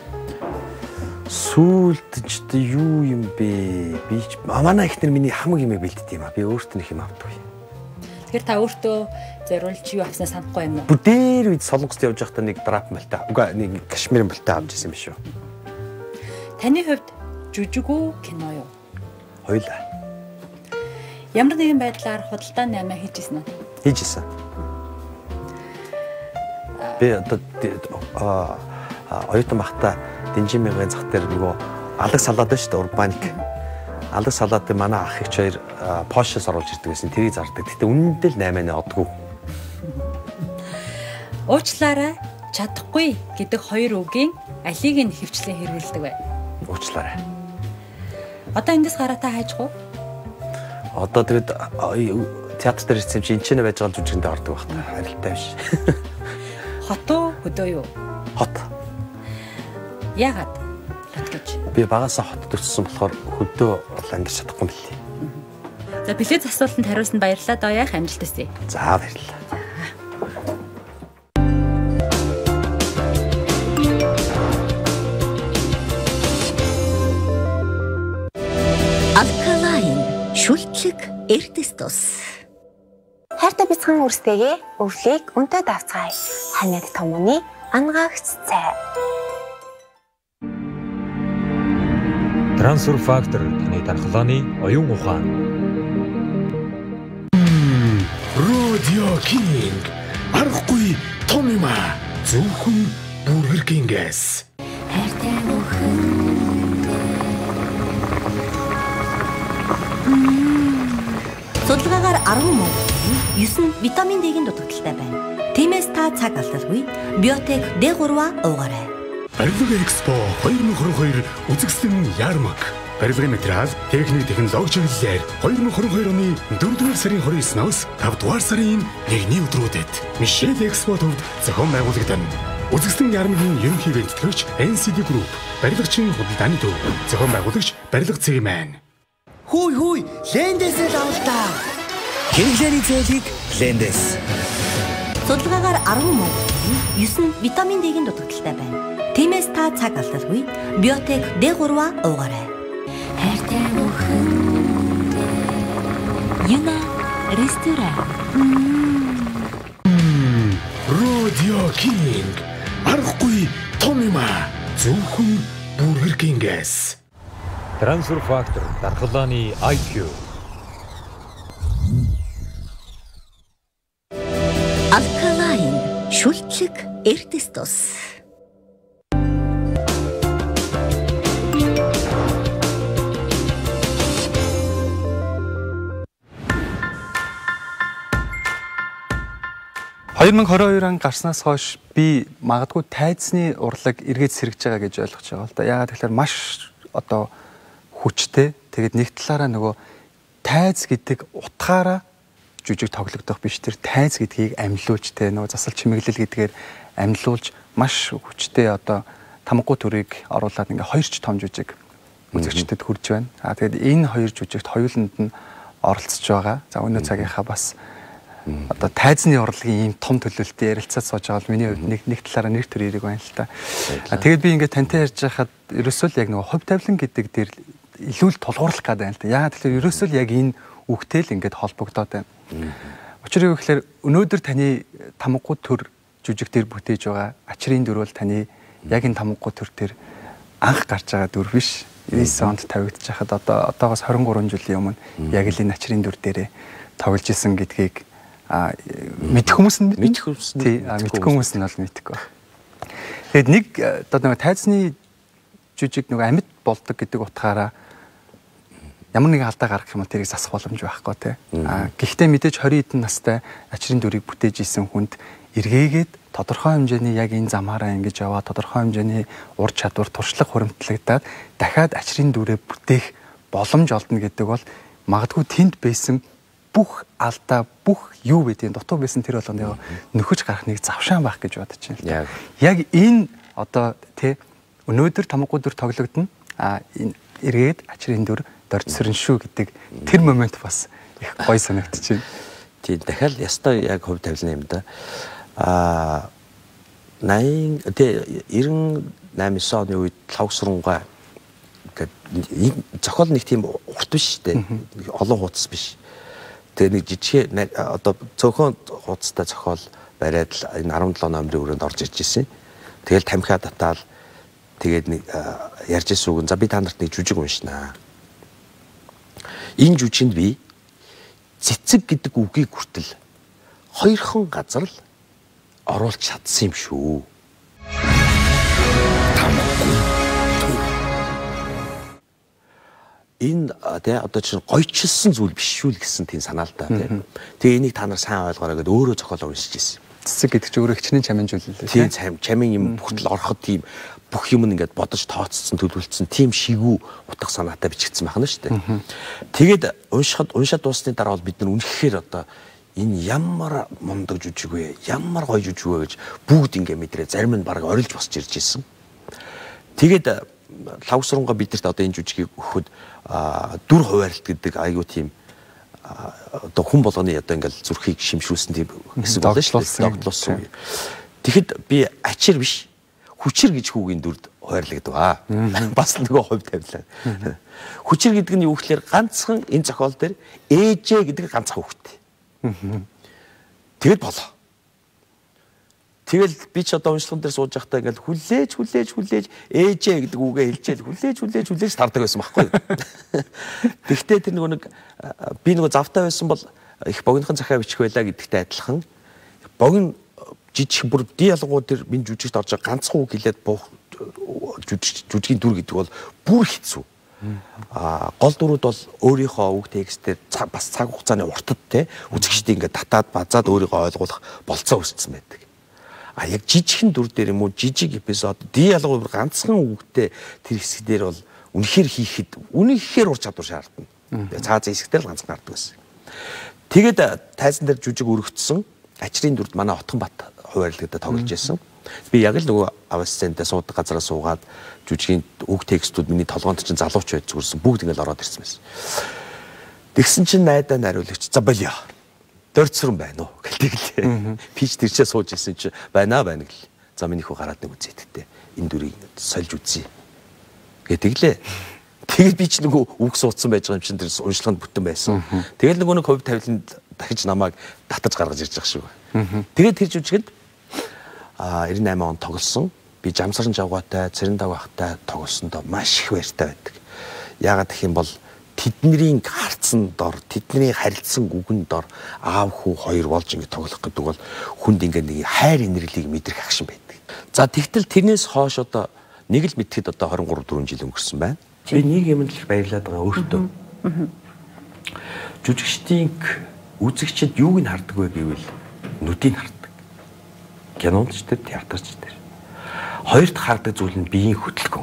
Speaker 1: Сүүлд ч юу юм бэ? Би ч манай ихнэр миний хамаг юм бэлддэг юм а. Би өөртөө нэг юм авдаг.
Speaker 3: Тэгэхээр та өөртөө зориулж юу авснаа санахгүй юм уу?
Speaker 1: Бүр дээр үед солонгост явж байхдаа нэг драп болтой. Үгүй нэг кашмирын болтой авч ирсэн юм шүү.
Speaker 3: Таны хувьд жүжиг үү, кино юу?
Speaker 1: Хоёулаа.
Speaker 3: Ямар нэгэн байдлаар худалдааны амиа хийжсэн үү?
Speaker 1: Хийжсэн. Би одоо оюутан багтаа Дэнжимгийн зах дээр нөгөө алаг салаад байна шүү дээ, урбаник. Алаг салаад манай ах их хоёр Porsche-с оруулж ирдэг гэсэн тэрийг зардаг. Гэтэ үнэндээ л eight одгүй.
Speaker 3: Уучлаарай, чадахгүй гэдэг хоёр үгийн алийг нь хөвчлэн хэрэгэлдэг бай.
Speaker 1: Уучлаарай.
Speaker 3: Одоо эндээс гараа та хайжгүй?
Speaker 1: Одоо тэгээд театр дээр ирсэн чи энэ ч байж байгаа жүжигэндээ ордог байх та. Харилтай биш.
Speaker 3: Хот уу, хөдөө юу?
Speaker 1: Хот.
Speaker 3: Яагаад? Хот гэж.
Speaker 1: Би багасаа хотод өссөн болохоор хөдөө бол ангиж чадахгүй юм лээ.
Speaker 3: За бэлээд асуултанд хариулсанд баярлалаа. Дооёох амжилт хүсье.
Speaker 1: За баярлалаа.
Speaker 6: Alkaline шүлтлэг эрдэс тус.
Speaker 7: Хайртай бяцхан үрстэйгээ өвлийг өнтөд авцгаая. Ханад томооны ангаагч цай.
Speaker 8: Трансфер фактор таны дархлааны оюун ухаан.
Speaker 9: Родио Кинг аргагүй том юм а. Зөвхөн Бургер Кингээс.
Speaker 6: Хайртай бүхэн. Судалгаагаар ten Moнгол nine витамин D-ийн дутагдaltaй байна. Тиймээс та цаг алдалгүй Биотек D three уугаарай.
Speaker 9: Барилга Экспо twenty twenty-two үзэсгэлэн ярмаг. Барилгын материал, техник, технологи чиглэлээр twenty twenty-two оны fourth сарын twenty-ninth-ноос five сарын one-ний өдрүүдэд Мишель Экспо төвд зохион байгуулагдана. Үзэсгэлэн ярмагийн ерөнхий бэлтгэгч эн си ди Group, барилгачийн худалдааны төв, зохион байгуулагч барилга Цэгмэн.
Speaker 10: Хүй хүй, Лендээс л авалтаа. Хэрэглээний зээлийг Лендээс.
Speaker 6: Судалгаагаар ten Монгол nine витамин D-ийн дутагдaltaй байна. Тиймээс та цаг алдалгүй Биотек D three уугаарай. Хайртай бүхэн. Юна ресторан.
Speaker 9: Родио Кинг аргагүй том юм а. Зөвхөн Бургер Кингээс.
Speaker 8: Трансфер фактор дархлааны ай кью.
Speaker 6: Alkaline шүлтлэг эрдэс тус.
Speaker 2: twenty twenty-two он гарснаас хойш би магадгүй тайзны урлаг эргээд сэргэж байгаа гэж ойлгож байгаа л да. Яагаад тэгэхээр маш одоо хүчтэй. Тэгээд нэг талаараа нөгөө тайз гэдэг утгаараа жүжиг тоглогдох биш, тэр тайз гэдгийг амьлуулж те нөгөө засал чимэглэл гэдгээр амьлуулж маш хүчтэй одоо тамгуу төрийг оруулаад ингээ хоёр ч том жүжиг үзэгчдэд хүрж байна. А тэгээд энэ хоёр жүжигт хоёуланд нь оролцож байгаа. За өнөө цагийнхаа бас одоо тайзны урлагийн ийм том төлөвлөлтөд ярилцаад сууж байгаа бол миний хувьд нэг нэг талаараа нэр төр ирэг байна л та. А тэгээд би ингээ тантай ярьж байхад ерөөсөө л яг нөгөө хувь тавилан гэдэг дээр илүү л тулгуурлах гэдэг юм л та. Яагаад тэгэхээр ерөөсөө л яг энэ үгтэй л ингээд холбогдоод байна. Учир юу гэхээр өнөөдөр таны тамгуу төр жүжиг дээр бүтээж байгаа ачрын дүр бол таны яг энэ тамгуу төр дээр анх гарч байгаа дүр биш. ninety онд тавигдж хахад одоо одоогоос twenty-three жилийн өмнө яг л энэ ачрын дүр дээрээ тоглож исэн гэдгийг а мэдэх хүмүүс нь
Speaker 1: мэдэх хүмүүс нь
Speaker 2: тий мэдэх хүмүүс нь бол мэдхгүй. Тэгээд нэг одоо нэг тайзны жүжиг нэг амьд болдог гэдэг утгаараа ямар нэгэн алдаа гаргах юм бол тэрийг засах боломж байхгүй тий. А гэхдээ мэдээж twenty хэдэн настай ачрын дүрийг бүтээж исэн хүнд эргээгээд тодорхой хэмжээний яг энэ замаараа ингэж яваа тодорхой хэмжээний ур чадвар туршлага хуримтлагдаад дахиад ачрын дүрээ бүтээх боломж олдно гэдэг бол магадгүй тэнд байсан бүх алдаа бүх юу гэдгийг дутуу байсан тэр болгоны нөхөж гарах нэг завшаан байх гэж бодож байна. Яг энэ одоо тий өнөөдөр тамггүй дүр тоглогдно. А энэ эргээд ачрын дүр дорцсорн шүү гэдэг тэр момент бас их гоё санагдчихэв.
Speaker 1: Тий дахиад ястай яг хувь тавилан юм да. А найн тий девяносто восемь оны үед лавсрунгаа гэдэг зохиол нэг тийм урт биш дээ. Олон хуудас биш. Тэгээ нэг жижиг одоо цөөхөн хуудастай зохиол бариад л энэ арван долоо номерын өрөөнд орж иж ирсэн. Тэгэл тамхиа татаал тэгээд нэг ярьж ирсэн үг. За би та нарт нэг жүжиг уншнаа. Энэ жүжигэнд би цэцэг гэдэг үгийг хүртэл хоёрхан газар л оруулж чадсан юм шүү. Энэ тэ одоо чинь гойчилсан зүйл биш шүү л гэсэн тийм санаа л да тийм. Тэгээ энийг та нар сайн ойлгоорой гэдээ өөрөө зохиол уншиж ирсэн.
Speaker 2: Цэцэг гэдэг чинь өөрөө хичнээн чамин зүйл лээ.
Speaker 1: Тийм чам чамин юм бүхэл ороход тийм бүх юм ингээд бодож тооцсон төлөвлөсөн тийм шигүү утга санаатай бичигдсэн байна шүү дээ. Тэгээд уншихад уншаад дуусны дараа бол бид нар үнэхээр одоо энэ ямар мундаг жүжиг вэ? Ямар гоё жүжиг вэ гэж бүгд ингээд мэдрээ. Зарим нь баг орилж босч ирж ирсэн. Тэгээд лавсрунга бидэрт одоо энэ жүжигийг өгөхөд дүр хуваарлт гэдэг айгуу тийм одоо хүн болгоны одоо ингээл зүрхийг шимшүүлсэн тийм хэсэг болно шүү дээ. Догтлуулсан. Тэгэхэд би ачир биш хүчир гэж хүүгийн дүрд хуваарлагдав аа. Бас нөгөө хувь тавилаа. Хүчир гэдэг нь юу гэхээр ганцхан энэ зохиол дээр ээжээ гэдэг ганцхан хүүхэд. Тэгэл болоо. Тэгэл би ч одоо уншлагын дээр сууж байхдаа ингээл хүлээж хүлээж хүлээж ээжээ гэдэг үгээ хэлжээл хүлээж хүлээж хүлээж тардаг байсан байхгүй. Тэгтээ тэр нөгөө нэг би нөгөө завтай байсан бол их богинохон захиа бичих байлаа гэдэгтэй адилхан богино жижиг бүр ди ялгуу тэр минь жүжигт орж байгаа ганцхан үг хэлээд буух жүжигийн дүр гэдэг бол бүр хэцүү. А гол дүрүүд бол өөрийнхөө үг текстээр бас цаг хугацааны уртад те үзэгчдийг ингээд татаад базаад өөрийгөө ойлгуулах болцоо үүссэн байдаг. А яг жижигхэн дүр дээр юм уу жижиг эпизод ди ялгуу ганцхан үгтэй тэр хэсэг дээр бол үнэхээр хийхэд үнэхээр ур чадвар шаардна. Цаазын хэсгээр л ганцхан гардаг байсан. Тэгээд тайзан дээр жүжиг өргөцсөн ачрын дүрд манай Отгон бат хуваарлагдаад тоглож байсан. Би яг л нөгөө авсцентэй суудаг газараа суугаад жүжигийн үг текстүүд миний толгоонд чинь залууч байж зүгэрсэн бүгд ингээл ороод ирсэн байсан. Тэгсэн чинь найдаа нариулагч за болио. Дөрцрөн байна уу гэлтэглээ. Пич тэрчээ сууж ирсэн чи байна байна гэл. За миний хүү гараад нэг үзээ гэдэгтэй. Энэ дүрийг сольж үзье. Гэтгэлээ. Тэгэл би ч нөгөө үг суудсан байж байгаа юм чинь тэр уншлаганд бүтэн байсан. Тэгэл нөгөө нэг хувь тавиланд дахиж намайг татаж гаргаж ирж байгаа шүү. Тэгээд тэр жүжигэд а девяносто восемь он тоглосон. Би жамсарн жавгаатай, цэрэн давгаахтай тоглосондоо маш их баяртай байдаг. Яагаад гэх юм бол тэдний харцсан дор, тэдний харилцсан үгэн дор аав хүү хоёр болж ингэ тоглох гэдэг бол хүнд ингэ нэг хайр инэрлийг мэдрэх агшин байдаг. За тэгтэл тэрнээс хойш одоо нэг л мэдхэд одоо двадцать три дөрвөн жил өнгөрсөн байна. Би нэг юм л баярлаад байгаа өөртөө. Жүжигчдийн үзэгчд юуг нь хардаг вэ гэвэл нүдийг хардаг. Кинонд ч тэр театрч тэр. Хоёрт хардаг зүйл нь биеийн хөдөлгөөн.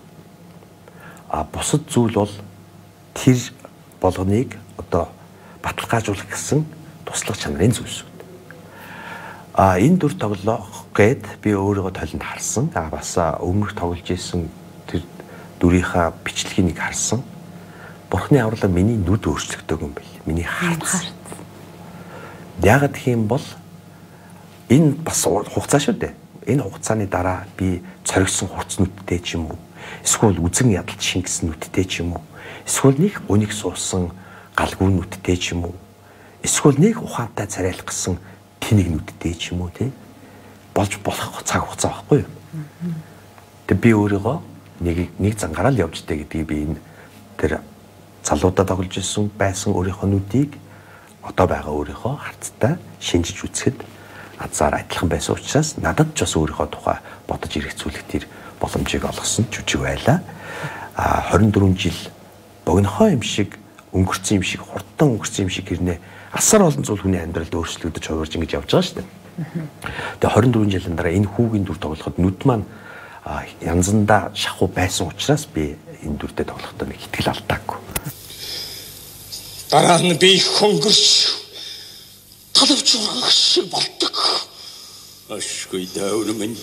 Speaker 1: А бусад зүйл бол тэр болгоныг одоо баталгаажуулах гэсэн туслах чанарын зүйлс үү. А энэ дүр тоглох гээд би өөрийгөө толинд харсан. А бас өмнөх тоглож исэн тэр дүрийнхаа бичлэгийг харсан. Бурхны авралаар миний нүд өөрчлөгдөг юм байл. Миний харц. Яагаад гэх юм бол энэ бас хугацаа шүү дээ. Энэ хугацааны дараа би цоригдсон хурц нүдтэй ч юм уу. Эсвэл үзэн ядалт шингэсэн нүдтэй ч юм уу. Эсвэл нэг уник суусан галгүй нүдтэй ч юм уу. Эсвэл нэг ухаантай царайлах гэсэн тэнэг нүдтэй ч юм уу тий. Болж болох цаг хугацаа байхгүй юу? Тэг би өөрийгөө нэг нэг зангаараа л явжтэй гэдгийг би энэ тэр залуудаа тоглож ирсэн байсан өөрийнхөө нүдийг одоо байгаа өөрийнхөө харцтай шинжиж үзэхэд азар адилхан байсан учраас надад ч бас өөрийнхөө тухай бодож эргэцүүлэх тэр боломжийг олгосон жүжиг байлаа. А двадцать четыре жил богинохоо юм шиг өнгөрцөн юм шиг хурдан өнгөрцөн юм шиг гэрнэ асар олон зүйл хүний амьдралд өөрчлөгдөж хувирж ингэж явж байгаа шүү дээ. Тэгээ хорин дөрвөн жилийн дараа энэ хүүгийн дүр тоглоход нүд маань янзандаа шахуу байсан учраас би энэ дүрдээ тоглохдоо нэг итгэл алдаагүй.
Speaker 11: Дараа нь би хөнгөрч талавч урах шиг болдог. Ашгүй даавар минь.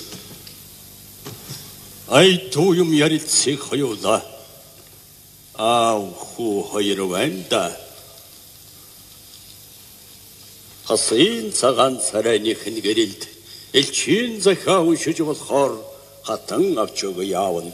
Speaker 11: Ай туу юм ярилцгийг хоёулаа. Аа хуу хоёр ванда. Хасын цагаан царайных нь гэрэлд элчин захаа уншиж болохоор хатан авч өгөө яавна.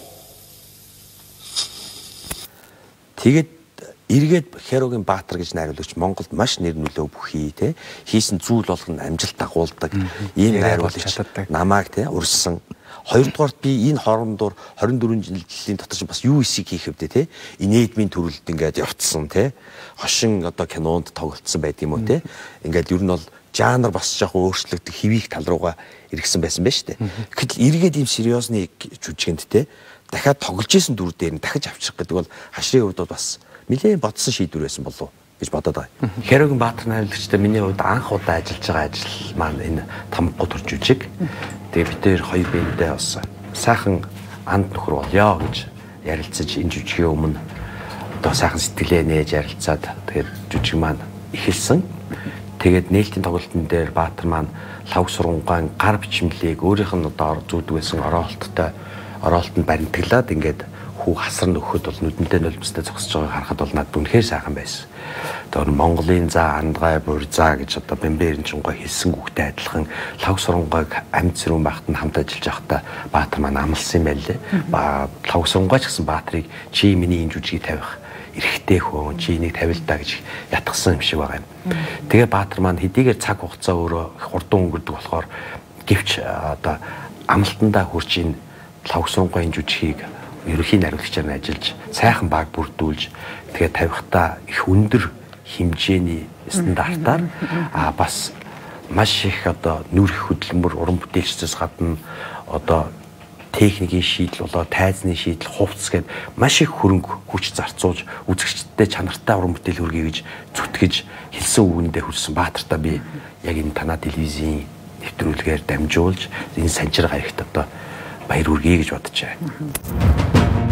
Speaker 1: Тэгээд эргээд Херогийн Баатар гэж найруулагч Монголд маш нэр нөлөө бүхий те хийсэн зүйл болгоно амжилт дагуулдаг ийм найруулагч намайг те урьсан. Хоёрдугаарт би энэ хоорондоор хорин дөрвөн жилийн дотор бас юу эсийг хийх вдэ те инээдмийн төрөлд ингээд явцсан те хошин одоо кинонд тоглолцсон байд юм уу те ингээд ер нь бол жанр бас жоохон өөрчлөгдөх хэвийг тал руугаа эргэсэн байсан байж тээ. Гэтэл эргээд ийм сериосны жүжигэнд те дахиад тоглож исэн дүр дээр нь дахиж авчих гэдэг бол хашрын хувьд бас нэлээд бодсон шийдвэр байсан болов гэж бодоод байгаа. Херогийн Баатар найруулагчтай миний хувьд анх удаа ажиллаж байгаа ажил маань энэ Тамгууд төр жүжиг. Тэгээ бид тэр хоёр биендээ бас сайхан анд нөхөр болёо гэж ярилцаж энэ жүжигийн өмнө одоо сайхан сэтгэлээ нээж ярилцаад тэгээд жүжиг маань эхэлсэн. Тэгээд нээлтийн тоглолтын дээр Баатар маань лав сургуугаан гар бичмлийг өөрийнх нь одоо зүүдэг байсан ороолттой ороолтод баримтаглаад ингээд хүү хасар нөхөд бол нүдэндээ нулимстай зогсож байгааг харахад бол надад үнэхээр сайхан байсан. Тэр Монголын заа андгай бурзаа гэж одоо Бэмбэрэн чунгой хэлсэн үгтэй адилхан лав сургуугааг амьд зэрүүн багт нь хамт ажиллаж байхдаа Баатар маань амлсан юм байлээ. Ба лав сургуугаач гэсэн Баатарыг чи миний энэ жүжигийг тавих эрэхтэй хүн чи энийг тавилдаа гэж ятгсан юм шиг байгаа юм. Тэгээ Баатар маань хэдийгээр цаг хугацаа өөрөө их хурдан өнгөрдөг болохоор гэвч одоо амлалтандаа хүрч энэ лав сургуугийн жүжигийг ерөнхий найруулагчаар нь ажиллаж сайхан баг бүрдүүлж тэгээ тавихтаа их өндөр хэмжээний стандартаар а бас маш их одоо нүрх хөдөлмөр уран бүтээлчдээс гадна одоо техникийн шийдэл болоо тайзны шийдэл хувцс гэд маш их хөрөнгө хүч зарцуулж үзэгчдэд чанартай уран бүтээл хүргэе гэж зүтгэж хэлсэн үгэндээ хүрсэн Баатартаа би яг энэ танаа телевизийн нэвтрүүлгээр дамжуулж энэ санчир гарагт одоо баяр хүргэе гэж бодож байна.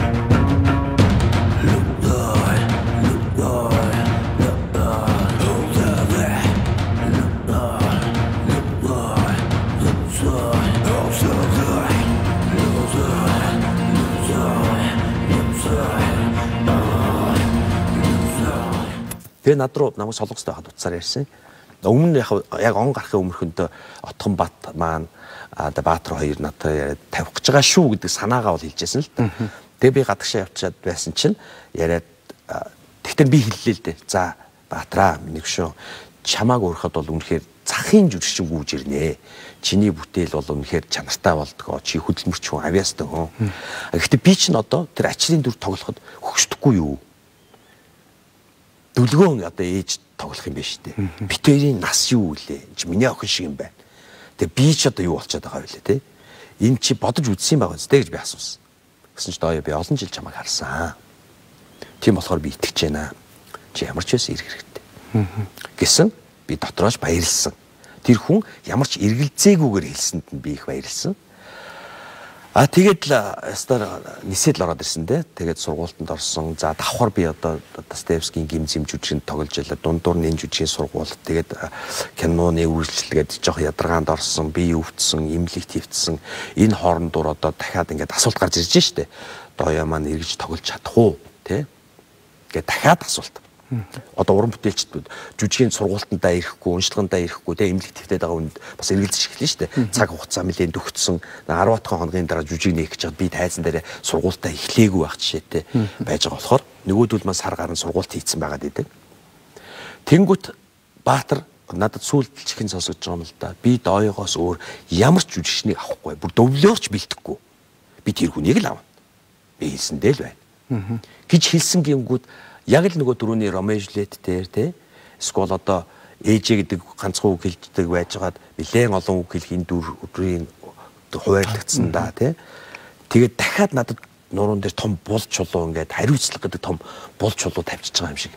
Speaker 1: Тэгээ над руу намайг солонгостой хад утсаар ярьсан. Өмнө яг он гарахын өмнөхөндөө Отхон Бат маань одоо Баатар хоёр надад тавих гэж байгаа шүү гэдэг санаагаа бол хэлжсэн л да. Тэгээ би гадагшаа явчаад байсан чинь яриад тэгтээ би хэллээ л дээ. За Баатараа минь шүү. Чамааг өөрөхөд бол үнэхээр захын жүжигчин гүйж ирнэ. Чиний бүтээл бол үнэхээр чанартай болдгоо. Чи хөдөлмөрч хүн авьяастай хүн. Гэхдээ би чинь одоо тэр ачрын дүр тоглоход хөгждөхгүй юу? Дүлгөөн одоо ээж тоглох юм биш үү? Битэрийн нас юу вэ? Чи миний охин шиг юм байна. Тэгээ би ч одоо юу болчиход байгаа вэ те? Энэ чи бодож үзсэн байгаа зү гэж би асуусан. Гэсэн чи доо би олон жил чамайг харсан. Тийм болохоор би итгэж байна. Чи ямар ч байсан ирэх хэрэгтэй. Гэсэн би дотрооч баярлсан. Тэр хүн ямар ч эргэлзээгүйгээр хэлсэнд нь би их баярлсан. А тэгээд л ястаар нисэд л ороод ирсэн дээ. Тэгээд сургуультанд орсон. За давхар би одоо Достоевскийн гимзэм жүжигэнд тоглож байлаа. Дундуур нь энэ жүжигийн сургууль. Тэгээд киноны үргэлжлэлгээд жоох ядаргаанд орсон. Би өвдсөн, имлэгт хөвдсөн. Энэ хоорондоор одоо дахиад ингээд асуулт гарч ирж штэ. Дооёо маань эргэж тоглож чадах уу? Тэ? Ингээд дахиад асуулт. Одоо уран бүтээлчдүүд жүжигийн сургуультандаа ирэхгүй, уншлагандаа ирэхгүй те эмнэлэг твтэйд байгаа хүнд бас эргэлзэж эхэлнэ шүү дээ. Цаг хугацаа нэлээд дөгцсөн. десять хоногийн дараа жүжиг нээх гэж чад би тайзан дээр сургуультаа эхлэегүй байх жишээтэй байж байгаа болохоор нөгөөдөл маань сар гарan сургуульд хийцэн байгаад идэв. Тэнгүүт Баатар надад сүүлдэл чихэн сонсогдож байгаа юм л да. Би дооёогоос өөр ямар ч жүжигчнийг авахгүй. Бүр дөвлөөрч бэлдэхгүй. Би тэр хүнийг л авна. Би хэлсэндээ л байна. Гэж хэлсэн гингүүд яг л нөгөө дөрөвний Ромео Жюльет дээр те эсвэл одоо ээжээ гэдэг ганцхан үг хэлдэг байжгаад нэлээд олон үг хэлхийн дүр өдрийн хуваарлагдсан да те тэгээд дахиад надад нуруунд дээр том бул чулуу ингээд хариуцлага гэдэг том бул чулуу тавьчихж байгаа юм шиг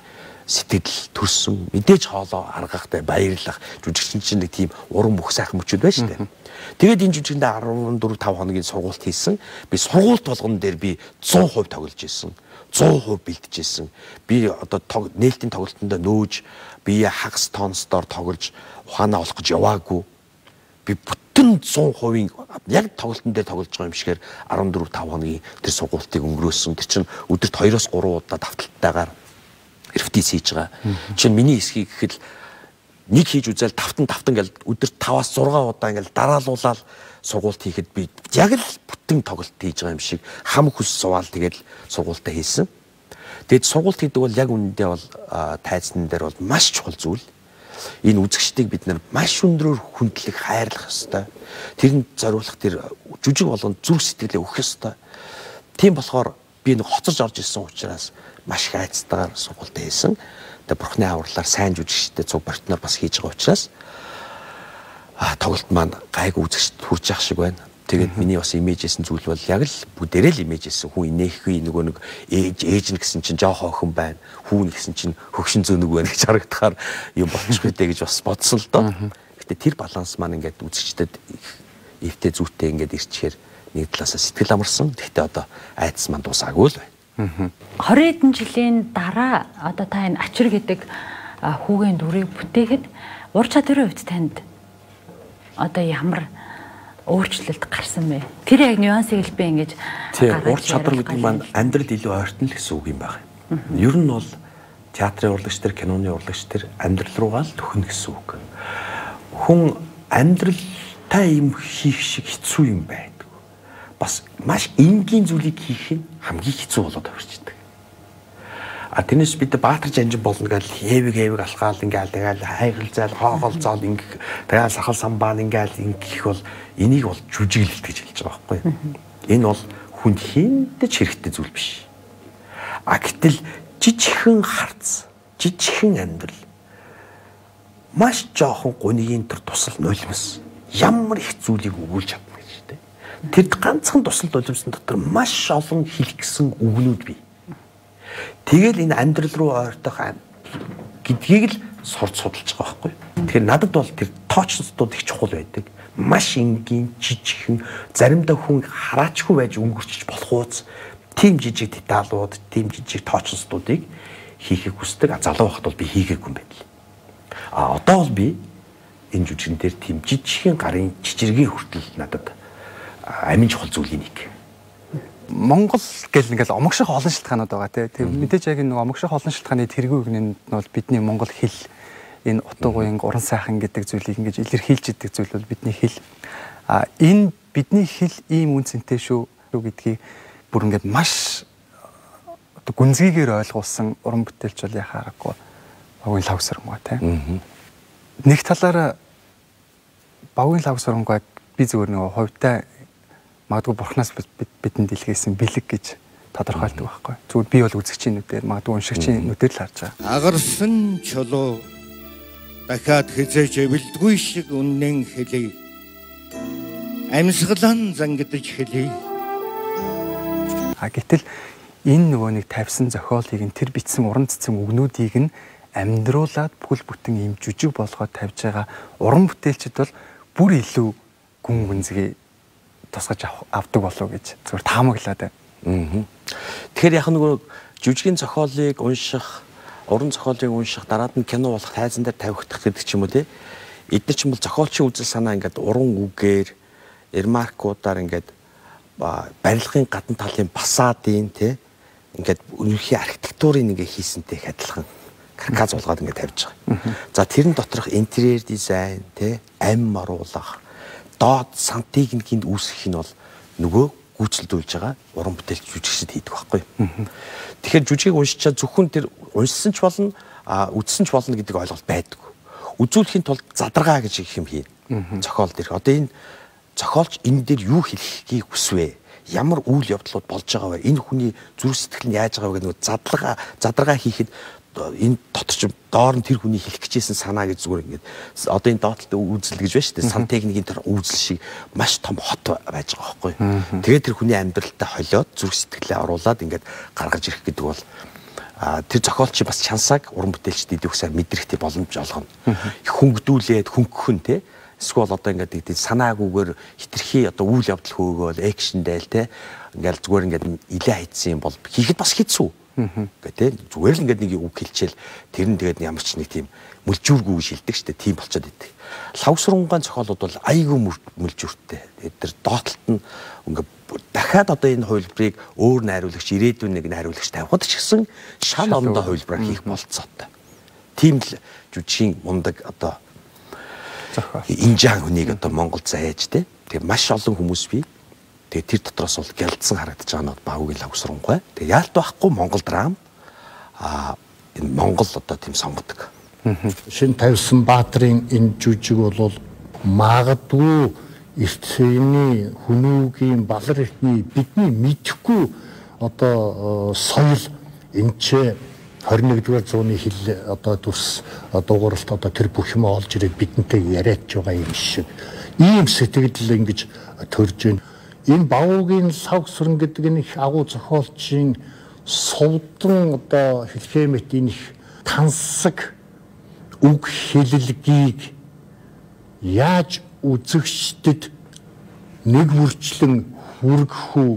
Speaker 1: сэтгэл төрсөн мэдээж хоолоо аргахтай баярлах жүжигчин чинь нэг тийм уран бүх сайхан мөчүүд байна шүү дээ. Тэгээд энэ жүжигэндээ арван дөрөв тавь хоногийн сургуулт хийсэн. Би сургуулт болгон дээр би зуун хувь тоглож ирсэн. зуун хувь бэлдэж ирсэн. Би одоо нээлтийн тоглолтонд нөөж би хагас тонстоор тоглож ухаанаа олох гэж яваагүй. Би бүтэн зуун хувийн яг тоглолтын дээр тоглож байгаа юм шигээр арван дөрөв тавь хоногийн тэр сургуултыг өнгөрөөсөн. Тэр чинь өдөрт хоёроос гурван удаа давталтайгаар репетиц хийж байгаа. Чинь миний эсхийг гэхэд нэг хийж үзэл тавтан тавтан гэл өдөрт таваас зургаан удаа ингээл дараалуулаад сургуулт хийхэд би яг л бүтэн тоглолт хийж байгаа юм шиг хам хүс суугаал тэгэл сургуультаа хийсэн. Тэгэд сургуулт хийдэг бол яг үнэндээ бол тайзан дээр бол маш чухал зүйл. Энэ үзэгчдийг бид нар маш өндрөөр хүндлэх, хайрлах ёстой. Тэрэнд зориулах тэр жүжиг болгонд зүрх сэтгэлээ өгөх ёстой. Тийм болохоор би нэг хоцорж орж ирсэн учраас маш их айцтайгаар сургуультаа хийсэн. Тэгээ бурхны авралаар сайн жүжигчтэй цуг партнер бас хийж байгаа учраас а тоглолт маань гайг үзэгчд хүрж явах шиг байна. Тэгээд миний бас имижсэн зүйл бол яг л бүдэрээ л имижсэн хүн инээхгүй нөгөө нэг ээж ээж нь гэсэн чинь жоох охин байна. Хүүн гэсэн чинь хөгшин зөнөг байна гэж харагдахаар юм болчих үедээ гэж бас бодсон л доо. Гэтэ тэр баланс маань ингээд үзэгчдэд эвтэй зүйтэй ингээд ирчихээр нэг талаасаа сэтгэл амарсан. Гэхдээ одоо айдас маань дуусаагүй л байна.
Speaker 3: хорин хэдэн жилийн дараа одоо та энэ ачир гэдэг хүүгийн дүрийг бүтээхэд ур чадварын хувьд танд одоо ямар өөрчлөлт гарсан бэ? Тэр яг нюансыг л би ингэж
Speaker 1: гаргаж ур чадвар гэдэг маань амьдрал илүү ойртон л гэсэн үг юм байна. Ер нь бол театрын урлагч нар, киноны урлагч нар амьдрал руугаа л төхнө гэсэн үг. Хүн амьдралтай юм хийх шиг хэцүү юм байна. Бас маш энгийн зүйлийг хийх нь хамгийн хэцүү болоод авчирдаг. А тэрнээс бид Баатар жанжин болно гэж хэвэг хэвэг алхаал ингээл тэгэл хайгалзаал хоогolцоол ингэх тэгэл сахал самбаал ингээл ингэх бол энийг бол жүжиглэлт гэж хэлж байгаа байхгүй. Энэ бол хүнд хинтэж хэрэгтэй зүйл биш. А гэтэл жижигхэн харц, жижигхэн амьдрал маш жоохон гунигийн төр тусал нулимс ямар их зүйлийг өгүүлж чадна. Тэр ганцхан тусал нулимсан дотор маш олон хэлгсэн үгнүүд бий. Тэгэл энэ амьдрал руу ойртох гэдгийг л сурч судалж байгаа байхгүй. Тэгэхээр надад бол тэр тоочносдууд их чухал байдаг. Маш энгийн, жижигхэн, заримдаа хүн хараачгүй байж өнгөрчиж болох ууц тийм жижиг деталууд, тийм жижиг тоочносдуудыг хийхийг хүсдэг. Залуу байхад бол би хийгээгүй юм байна. А одоо бол би энэ жүжигэн дээр тийм жижигхэн гарын чичиргийн хүртэл надад амин чухал зүйлийн нэг.
Speaker 2: Монгол гэл ингээл омогших олон шалтгаанууд байгаа тийм. Мэдээж яг нэг омогших олон шалтгааны тэргүүг нь бол бидний монгол хэл энэ утга уян уран сайхан гэдэг зүйлийг ингэж илэрхийлж идэг зүйл бол бидний хэл. А энэ бидний хэл ийм үнцэнтэй шүү гэдгийг бүр ингээд маш одоо гүнзгийгээр ойлгуулсан уран бүтээлч бол яхаарахгүй багын лав сөрөнгөө тийм. Нэг талаараа багын лав сөрөнгөө би зүгээр нэг хувьтай магадгүй бурхнаас бидэнд илгээсэн бэлэг гэж тодорхойлдог байхгүй. Зүгээр би бол үзэгчийн нүдээр магадгүй уншигчийн нүдээр л харж байгаа.
Speaker 12: Агарсан чулуу дахиад хизээж эвэлдгүй шиг үнэн хэлий. Амьсгалан зангидж хэлий.
Speaker 2: А гэтэл энэ нөгөө нэг тавьсан зохиолыг нь тэр бичсэн уран цэцэн үгнүүдийг нь амьдруулад бүхэл бүтэн ийм жүжиг болгоод тавьж байгаа уран бүтээлчд бол бүр илүү гүн гүнзгий тусгаж авдаг болов гэж зүгээр таамаглаад байна.
Speaker 1: Тэгэхээр яг нөгөө жүжигийн зохиолыг унших, уран зохиолыг унших, дараад нь кино болох тайзан дээр тавигдах гэдэг ч юм уу тий. Эдгээр ч юм бол зохиолчийн үзэл санаа ингээд уран үгээр, эрмаркуудаар ингээд барилгын гадна талын фасадын тий ингээд өнөхий архитектурын ингээ хийсэнтэй их адилхан каркас болгоод ингээ тавьж байгаа. За тэрэн доторх интерьер дизайн тий ам оруулах доод сантехникийн үүсгэх нь бол нөгөө гүйцэлдүүлж байгаа уран бүтээлч жүжигчд хийдэг байхгүй. Тэгэхээр жүжигийг уншичаа зөвхөн тэр уншсан ч болно, үзсэн ч болно гэдэг ойлголт байдаг. Үзүүлэхийн тулд задаргаа гэж их юм хийнэ. Зохиол дээр. Одоо энэ зохиолч энэ дээр юу хэлхийг хүсвэ? Ямар үйл явдлууд болж байгаа вэ? Энэ хүний зүрх сэтгэл нь яаж байгаа вэ гэдэг нөгөө задлага задаргаа хийхэд энэ дотор ч доор нь тэр хүний хэлэх гэжсэн санаа гэж зүгээр ингээд одоо энэ доотлолт үзэл гэж байна шүү дээ. Сантехникийн тэр үзэл шиг маш том хот байж байгаа байхгүй. Тэгээд тэр хүний амьдралтай холиод зүрх сэтгэлээ оруулаад ингээд гаргаж ирэх гэдэг бол А тэр зохиолч бас чансааг уран бүтээлчд идэх сайн мэдрэх боломж олгоно. Хөнгдүүлээд хөнгөх нь те эсвэл одоо ингээд тийм санаагүйгээр хитрхи одоо үйл явдал хөөгөөл экшн дээл те ингээд зүгээр ингээд илээ хайцсан юм бол хийхэд бас хэцүү. Гэ те зүгээр л ингээд нэг үг хэлчихэл тэр нь тэгээд ямар ч нэг тийм мөлжүүргүй шилдэг штэ тийм болчиход идэг. Лавсрунгаан зохиолууд бол айгүй мөлжүүртэй. Тэр доотлолт нь ингээд дахиад одоо энэ хувилбарыг өөр найруулагч ирээдүйн нэг найруулагч тавихад ч гэсэн шал орондоо хувилбараар хийх болцоотой. Тийм л жүжигчин мундаг одоо инжаан хүнийг одоо Монголд зааж те. Тэгээ маш олон хүмүүс бий. Тэгээ тэр дотроос бол гялдсан харагдаж байгаа нь Багугийн Лавсрунгаан. Тэгээ яалт байхгүй Монгол драм а энэ Монгол одоо тийм сонгодог.
Speaker 12: Шин тавьсан Баатрын энэ жүжиг бол магадгүй эртний хүмүүгийн балар ихний бидний мэдхгүй одоо соёл энэч двадцать нэгдүгээр зууны хил одоо дүрс дууралт одоо тэр бүх юм олж ирээд бидэнтэй яриач байгаа юм шиг ийм сэтгэл ингэж төрж байна. Энэ Багугийн Лавсрунгаан гэдэг энэ их агуу зохиолчийн сувдан одоо хэлхэмэт энэ тансаг үг хэллэгийг яаж үзэгчдэд нэг бүрчлэн хүргэх үү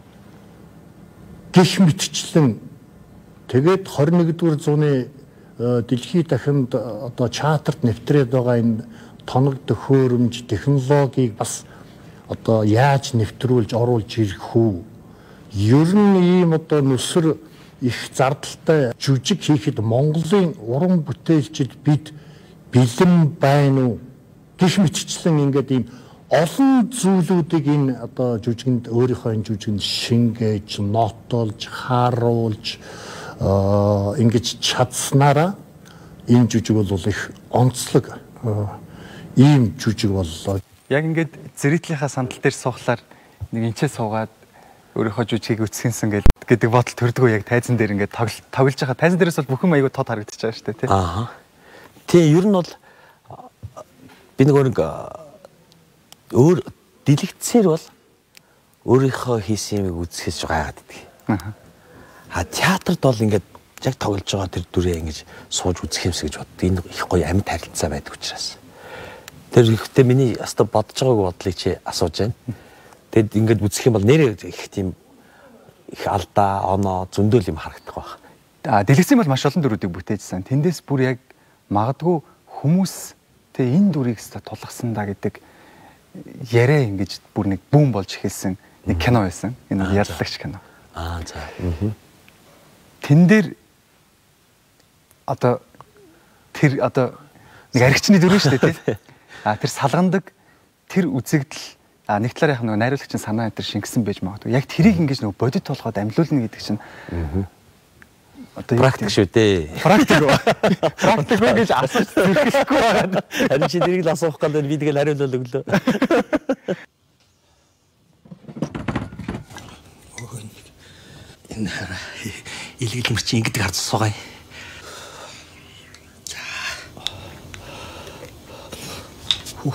Speaker 12: гэх мэтчлэн тэгээд двадцать нэгдүгээр зууны дэлхийд дахинд одоо чартарт нэвтрээд байгаа энэ тоног төхөөрөмж технологиг бас одоо яаж нэвтрүүлж оруулж ирэх үү? Ер нь ийм одоо нүсэр их зардалтай жүжиг хийхэд Монголын уран бүтээлчид бид бэлэн байна уу? Гэх мэтчлэн ингээд ийм олон зүйлүүдийг энэ одоо жүжигэнд өөрийнхөө энэ жүжигэнд шингээж, нотолж, харуулж ингэж чадсанараа энэ жүжиг бол их онцлог ийм жүжиг боллоо.
Speaker 2: Яг ингээд зэрэглийнхаа сандал дээр суухлаар нэг энчээ суугаад өөрийнхөө жүжигийг үсгэнсэн гэдэг бодол төрдгөө яг тайзан дээр ингээд тоглож байгаа. Тайзан дээрээс бол бүх юм аягүй тод харагдаж байгаа шүү дээ тий.
Speaker 1: Аа. Тий ер нь бол би нэг өөр өөр дэлгэцээр бол өөрийнхөө хийсэн юмыг үзэхээс гайхаад идэг. Аа. А театрт бол ингээд яг тоглож байгаа тэр дүрээ ингэж сууж үзэх юмс гэж боддог. Энэ их гоё амьд харилцаа байдаг учраас. Тэр ихтэй миний яста бодож байгаагүй бодлыг чи асууж байна. Тэгэд ингээд үзэх юм бол нэрээ их тийм их алдаа, оноо, зөндөөл юм харагдах байх.
Speaker 2: А дэлгэцэн бол маш олон дүрүүдийг бүтээжсэн. Тэндээс бүр яг магадгүй хүмүүс тэ энэ дүрийг өстө тулгасан да гэдэг яриа ингэж бүр нэг бүүн болж эхэлсэн нэг кино байсан. Энэ яллагч кино.
Speaker 1: Аа за.
Speaker 2: Тэн дээр одоо тэр одоо нэг аригчны дүр шүү дээ тий. А тэр салгандаг тэр үзэгдэл а нэг талаар яг нэг найруулагчийн санаа энэ шингэсэн байж магадгүй. Яг тэрийг ингэж нэг бодит толгойд амьлуулна гэдэг чинь
Speaker 1: одоо практик шүү дээ.
Speaker 2: Практик уу? Практик үү гэж асууж зэрэглэхгүй байгаа.
Speaker 1: Харин чи тэрийг л асуух гэдэг би тэгэл хариулал өглөө. Энэ илгэлмэр чи ингэдэг харж суугаа. За. Хүү.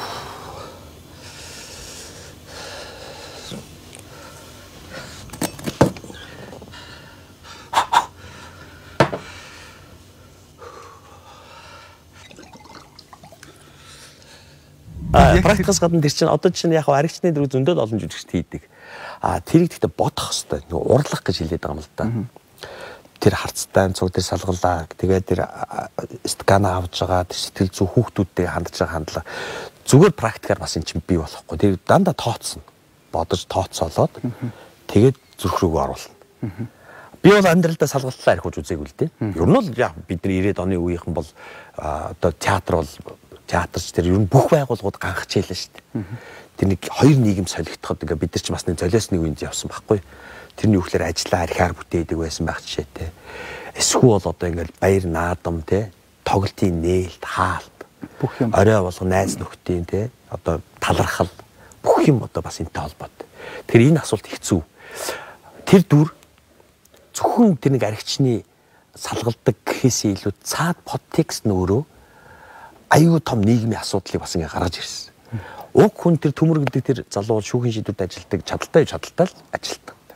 Speaker 1: А практикаас гадна тэр чинь одоо чинь яг аригчны дөрөв зөндөл олон жүжигчд хийдэг. А тэрийг гэхдээ бодох хэвээр нэг урлах гэж хэлээд байгаа юм л да. Тэр харцтай цуг тэр салгалаа тэгээд тэр скана авч байгаа сэтгэл зүй хүүхдүүдтэй хандж байгаа хандлага зүгээр практикаар бас эн чинь бий болохгүй. Тэр дандаа тооцсон. Бодож тооцоолоод тэгээд зүрх рүүгээ оруулна. Би бол амьдралдаа салгаллаа архиж үзээгүй л дээ. Ер нь бол яг бидний ирээд оны үеийнхэн бол одоо театр бол театрч тэр ер нь бүх байгууллагууд ганхаж хэлсэн шүү дээ. Тэр нэг хоёр нийгэм солигдоход ингээ бид нар ч бас нэг золиосны үеинд явсан байхгүй. Тэрний үхлээр ажиллаа архиар бүтээдэг байсан байх жишээтэй. Эсвэл одоо ингээл баяр наадам те тоглолтын нээлт хаалт
Speaker 2: бүх юм
Speaker 1: орой болго найз нөхдийн те одоо талархал бүх юм одоо бас энэтэй холбоотой. Тэгэхээр энэ асуулт хэцүү. Тэр дүр зөвхөн тэр нэг аригчны салгалдаг гэхээс илүү цаад подтекст нь өөрөө аюу том нийгмийн асуудлыг бас ингээ гаргаж ирсэн. Уг хүн тэр төмөр гэдэг тэр залуу шүүхийн шийдвэрт ажилладаг чадaltaй чадaltaй л ажилтдаг.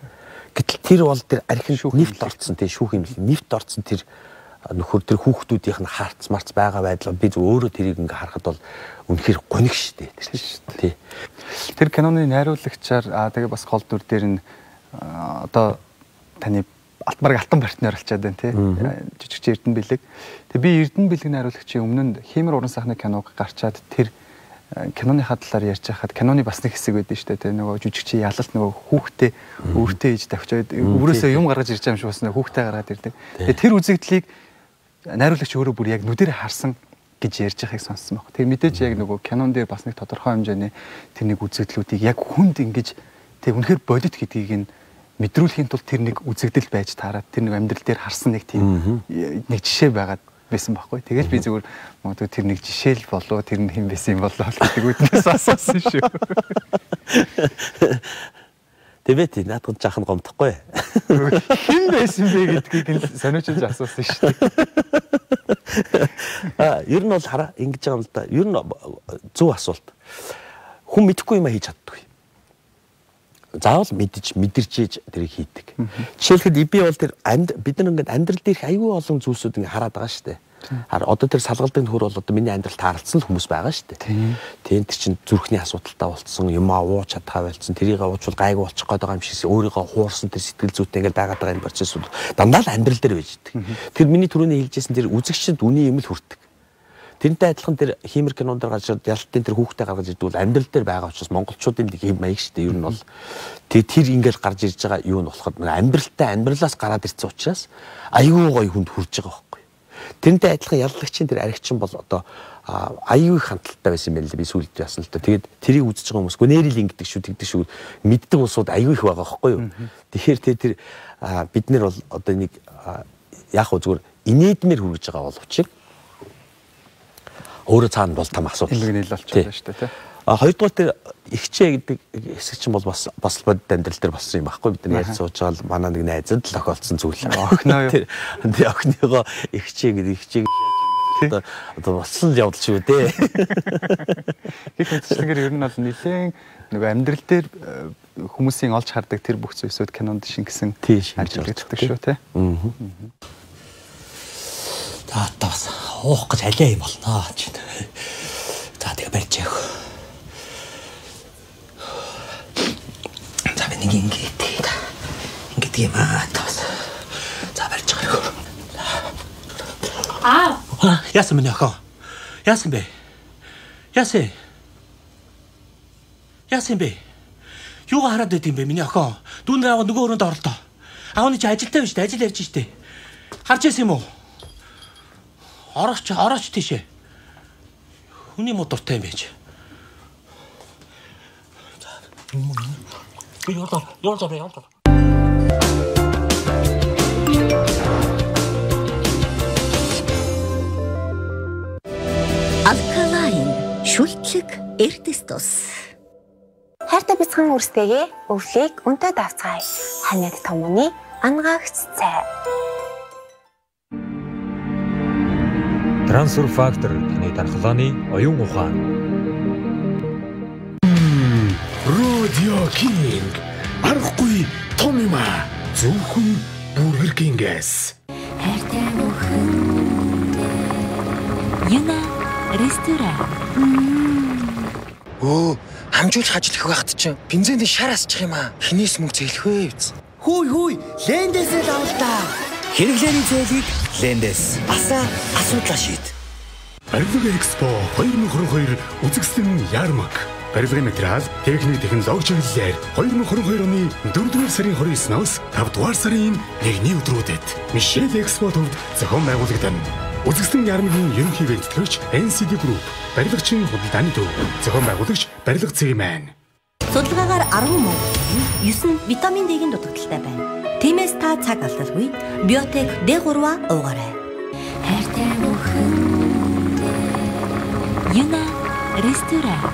Speaker 1: Гэтэл тэр бол тэр архин нэвт орцсон тий шүүх юм нэвт орцсон тэр нөхөр тэр хүүхдүүдийнх нь харц марц байгаа байдал би зөв өөрөө тэрийг ингээ харахад бол үнэхээр гониг штэ тэр тий.
Speaker 2: Тэр киноны найруулагчаар тэгээ бас гол дүр дээр нь одоо таны Алтбараг алтан партнер болчиход байна тий. Жижигч Эрдэнэ Бэлэг. Тэгээ би Эрдэнэ Бэлэг найруулагчийн өмнө нь Хиймэр уран сайхны киног гарчаад тэр киноныхаа талаар ярьж байхад киноны бас нэг хэсэг байдэн шүү дээ. Нөгөө жижигчийн ялалт нөгөө хүүхдээ өөртөө ээж тавьчаад өврөөсөө юм гаргаж ирж байгаа юм шиг бас хүүхдээ гаргаад ирдэг. Тэгээ тэр үзэгдлийг найруулагч өөрөө бүр яг нүдэрэ харсан гэж ярьж байгааг сонссон баг. Тэгээ мэдээж яг нөгөө кинон дээр бас нэг тодорхой хэмжээний тэр нэг үзэгдлүүдийг яг хүнд ингэж тэг үнэхээр бодит гэдгийг нь мэдрүүлэхийн тулд тэр нэг үзэгдэл байж таараад тэр нэг амьдрал дээр харсан нэг тийм нэг жишээ байгаад байсан байхгүй. Тэгэл би зүгээр магадгүй тэр нэг жишээл болоо тэр нь хэн байсан юм болоо гэдэг үднээс асуусан шүү.
Speaker 1: Тэвэт наадад жаахан гомдохгүй.
Speaker 2: Хэн байсан бэ гэдгийг сониучилж асуусан шүү.
Speaker 1: А ер нь бол хараа ингэж байгаа юм л да. Ер нь зөв асуулт. Хүн мэдэхгүй юм хийж чаддгүй. Заавал мэдж мэдэрчээж тэрийг хийдэг. Жишээлхэд би бол тэр амьд бид нар ингээд амьдрал дээрх аюул олон зүйлсүүд ингээд хараад байгаа шүү дээ. Хар одоо тэр салгалдын төр бол одоо миний амьдрал тааралцсан хүмүүс байгаа шүү дээ. Тийм тэр чинь зүрхний асуудалтай болцсон юм аа ууч чадхаа байлцсан тэрийг уучвал гайгүй болчих гээд байгаа юм шиг өөрийгөө хуурсан тэр сэтгэл зүйтэй ингээд байгаад байгаа энэ процессууд дандаа л амьдрал дээр байж идэг. Тэр миний түрүүний хэлжсэн тэр үзэгчд үний юм л хүртдэг. Тэрнтэй адилхан тэр Хиймэр кинонд гарч ялалтын тэр хүүхдээ гаргаж ирдэг бол амьдрал дээр байгаа учраас монголчуудын нэг юм маяг шүү дээ. Ер нь бол тэг тэр ингээл гарч ирж байгаа юу нь болоход амьдралтай амьдралаас гараад ирсэн учраас аюу гой хүнд хүрж байгаа байхгүй. Тэрнтэй адилхан яллагчийн тэр аригчин бол одоо аюу хандлттай байсан юм байна л би сүүлд яасан л та. Тэгээд тэрийг үзэж байгаа хүмүүс гонэрил ингэдэг шүү тэгдэг шүү мэддэг усууд аюу их байгаа байхгүй юу. Тэгэхээр тэр бид нар бол одоо нэг яг хөө зүгээр инээдмэр хүргэж байгаа боловч өөрөө цаана бол там асуудал.
Speaker 2: Илэг нийл болчихлоо шүү дээ тий.
Speaker 1: А хоёрдугаар тэр ихчээ гэдэг хэсэг чинь бол бас бас бодит амьдрал дээр болсон юм байхгүй бид нар ярьж сууж байгаа л манай нэг найзад л тохиолдсон зүйл.
Speaker 2: Охиноо юу?
Speaker 1: Тэр охиныгоо ихчээ гэдэг ихчээ одоо одоо болсон л явдал шүү дээ.
Speaker 2: Гэх мэтчлэнгээр ер нь бол нэлээд нөгөө амьдрал дээр хүмүүсийн олж хардаг тэр бүх зүйлсүүд кинонд шингэсэн ажиллагддаг шүү тий. Аа.
Speaker 10: За тас уух гэж алиа юм болно ч. За тэгээ барьж яах. За би нэг ингэ тэгээд ингэ тийм аа тас. За барьж яах. Аа. Яасан минь охин. Яасан бэ? Яасан. Яасан бэ? Юу хараад байт юм бэ миний охин? Дүүн аав нөгөө өрөөнд оролдоо. Аавны чи ажилтаа биш үү? Ажил ярьж штэ. Харж байсан юм уу? Орооч орооч тийшээ. Хүний муу дуртай юм байж. Би яваа яваа яваа.
Speaker 6: Алкалайн шүлтлэг эрдэс тус.
Speaker 7: Хайртай бяцхан үрстэйгээ өвлийг өнтөд давцгаая. Ханьяд томооны ангаагч цай.
Speaker 8: Трансфер фактор таны дархлааны оюун ухаан.
Speaker 9: Родио Кинг аргагүй том юм аа. Зөвхөн Бургер Кингээс.
Speaker 6: Хайртай бүхэн Юна ресторан.
Speaker 10: Оо, хамжуулах ажил их байхад чинь бензинд шар асчих юм аа. Хинээс мөнгө зээлэх вэ? Хүй хүй, Лендээс л авалтаа. Хэрэглээний зээлийг Лендээс асаа асуудлаа шийд.
Speaker 9: Барилга Экспо хоёр мың двадцать хоёр үзэгсэлэн ярмаг. Барилгын материал, техник, технологи чиглэлээр хоёр мың двадцать хоёр оны дөрөвдүгээр сарын двадцать девятнаас тавдугаар сарын нэгний өдрүүдэд Мишель Экспо төвд зохион байгуулагдана. Үзэгсэлэн ярмагийн ерөнхий вэбсайт эн си ди Group, барилгачийн худалдааны төв, зохион байгуулагч барилга Цэгмэн.
Speaker 6: Судалгаагаар арван мөнгө, девять витамин D-ийн дутагдaltaй байна. Тиймээс та цаг алдалгүй Биотек D three-аа уугаарай. Хайртай бүхэн Юна ресторан.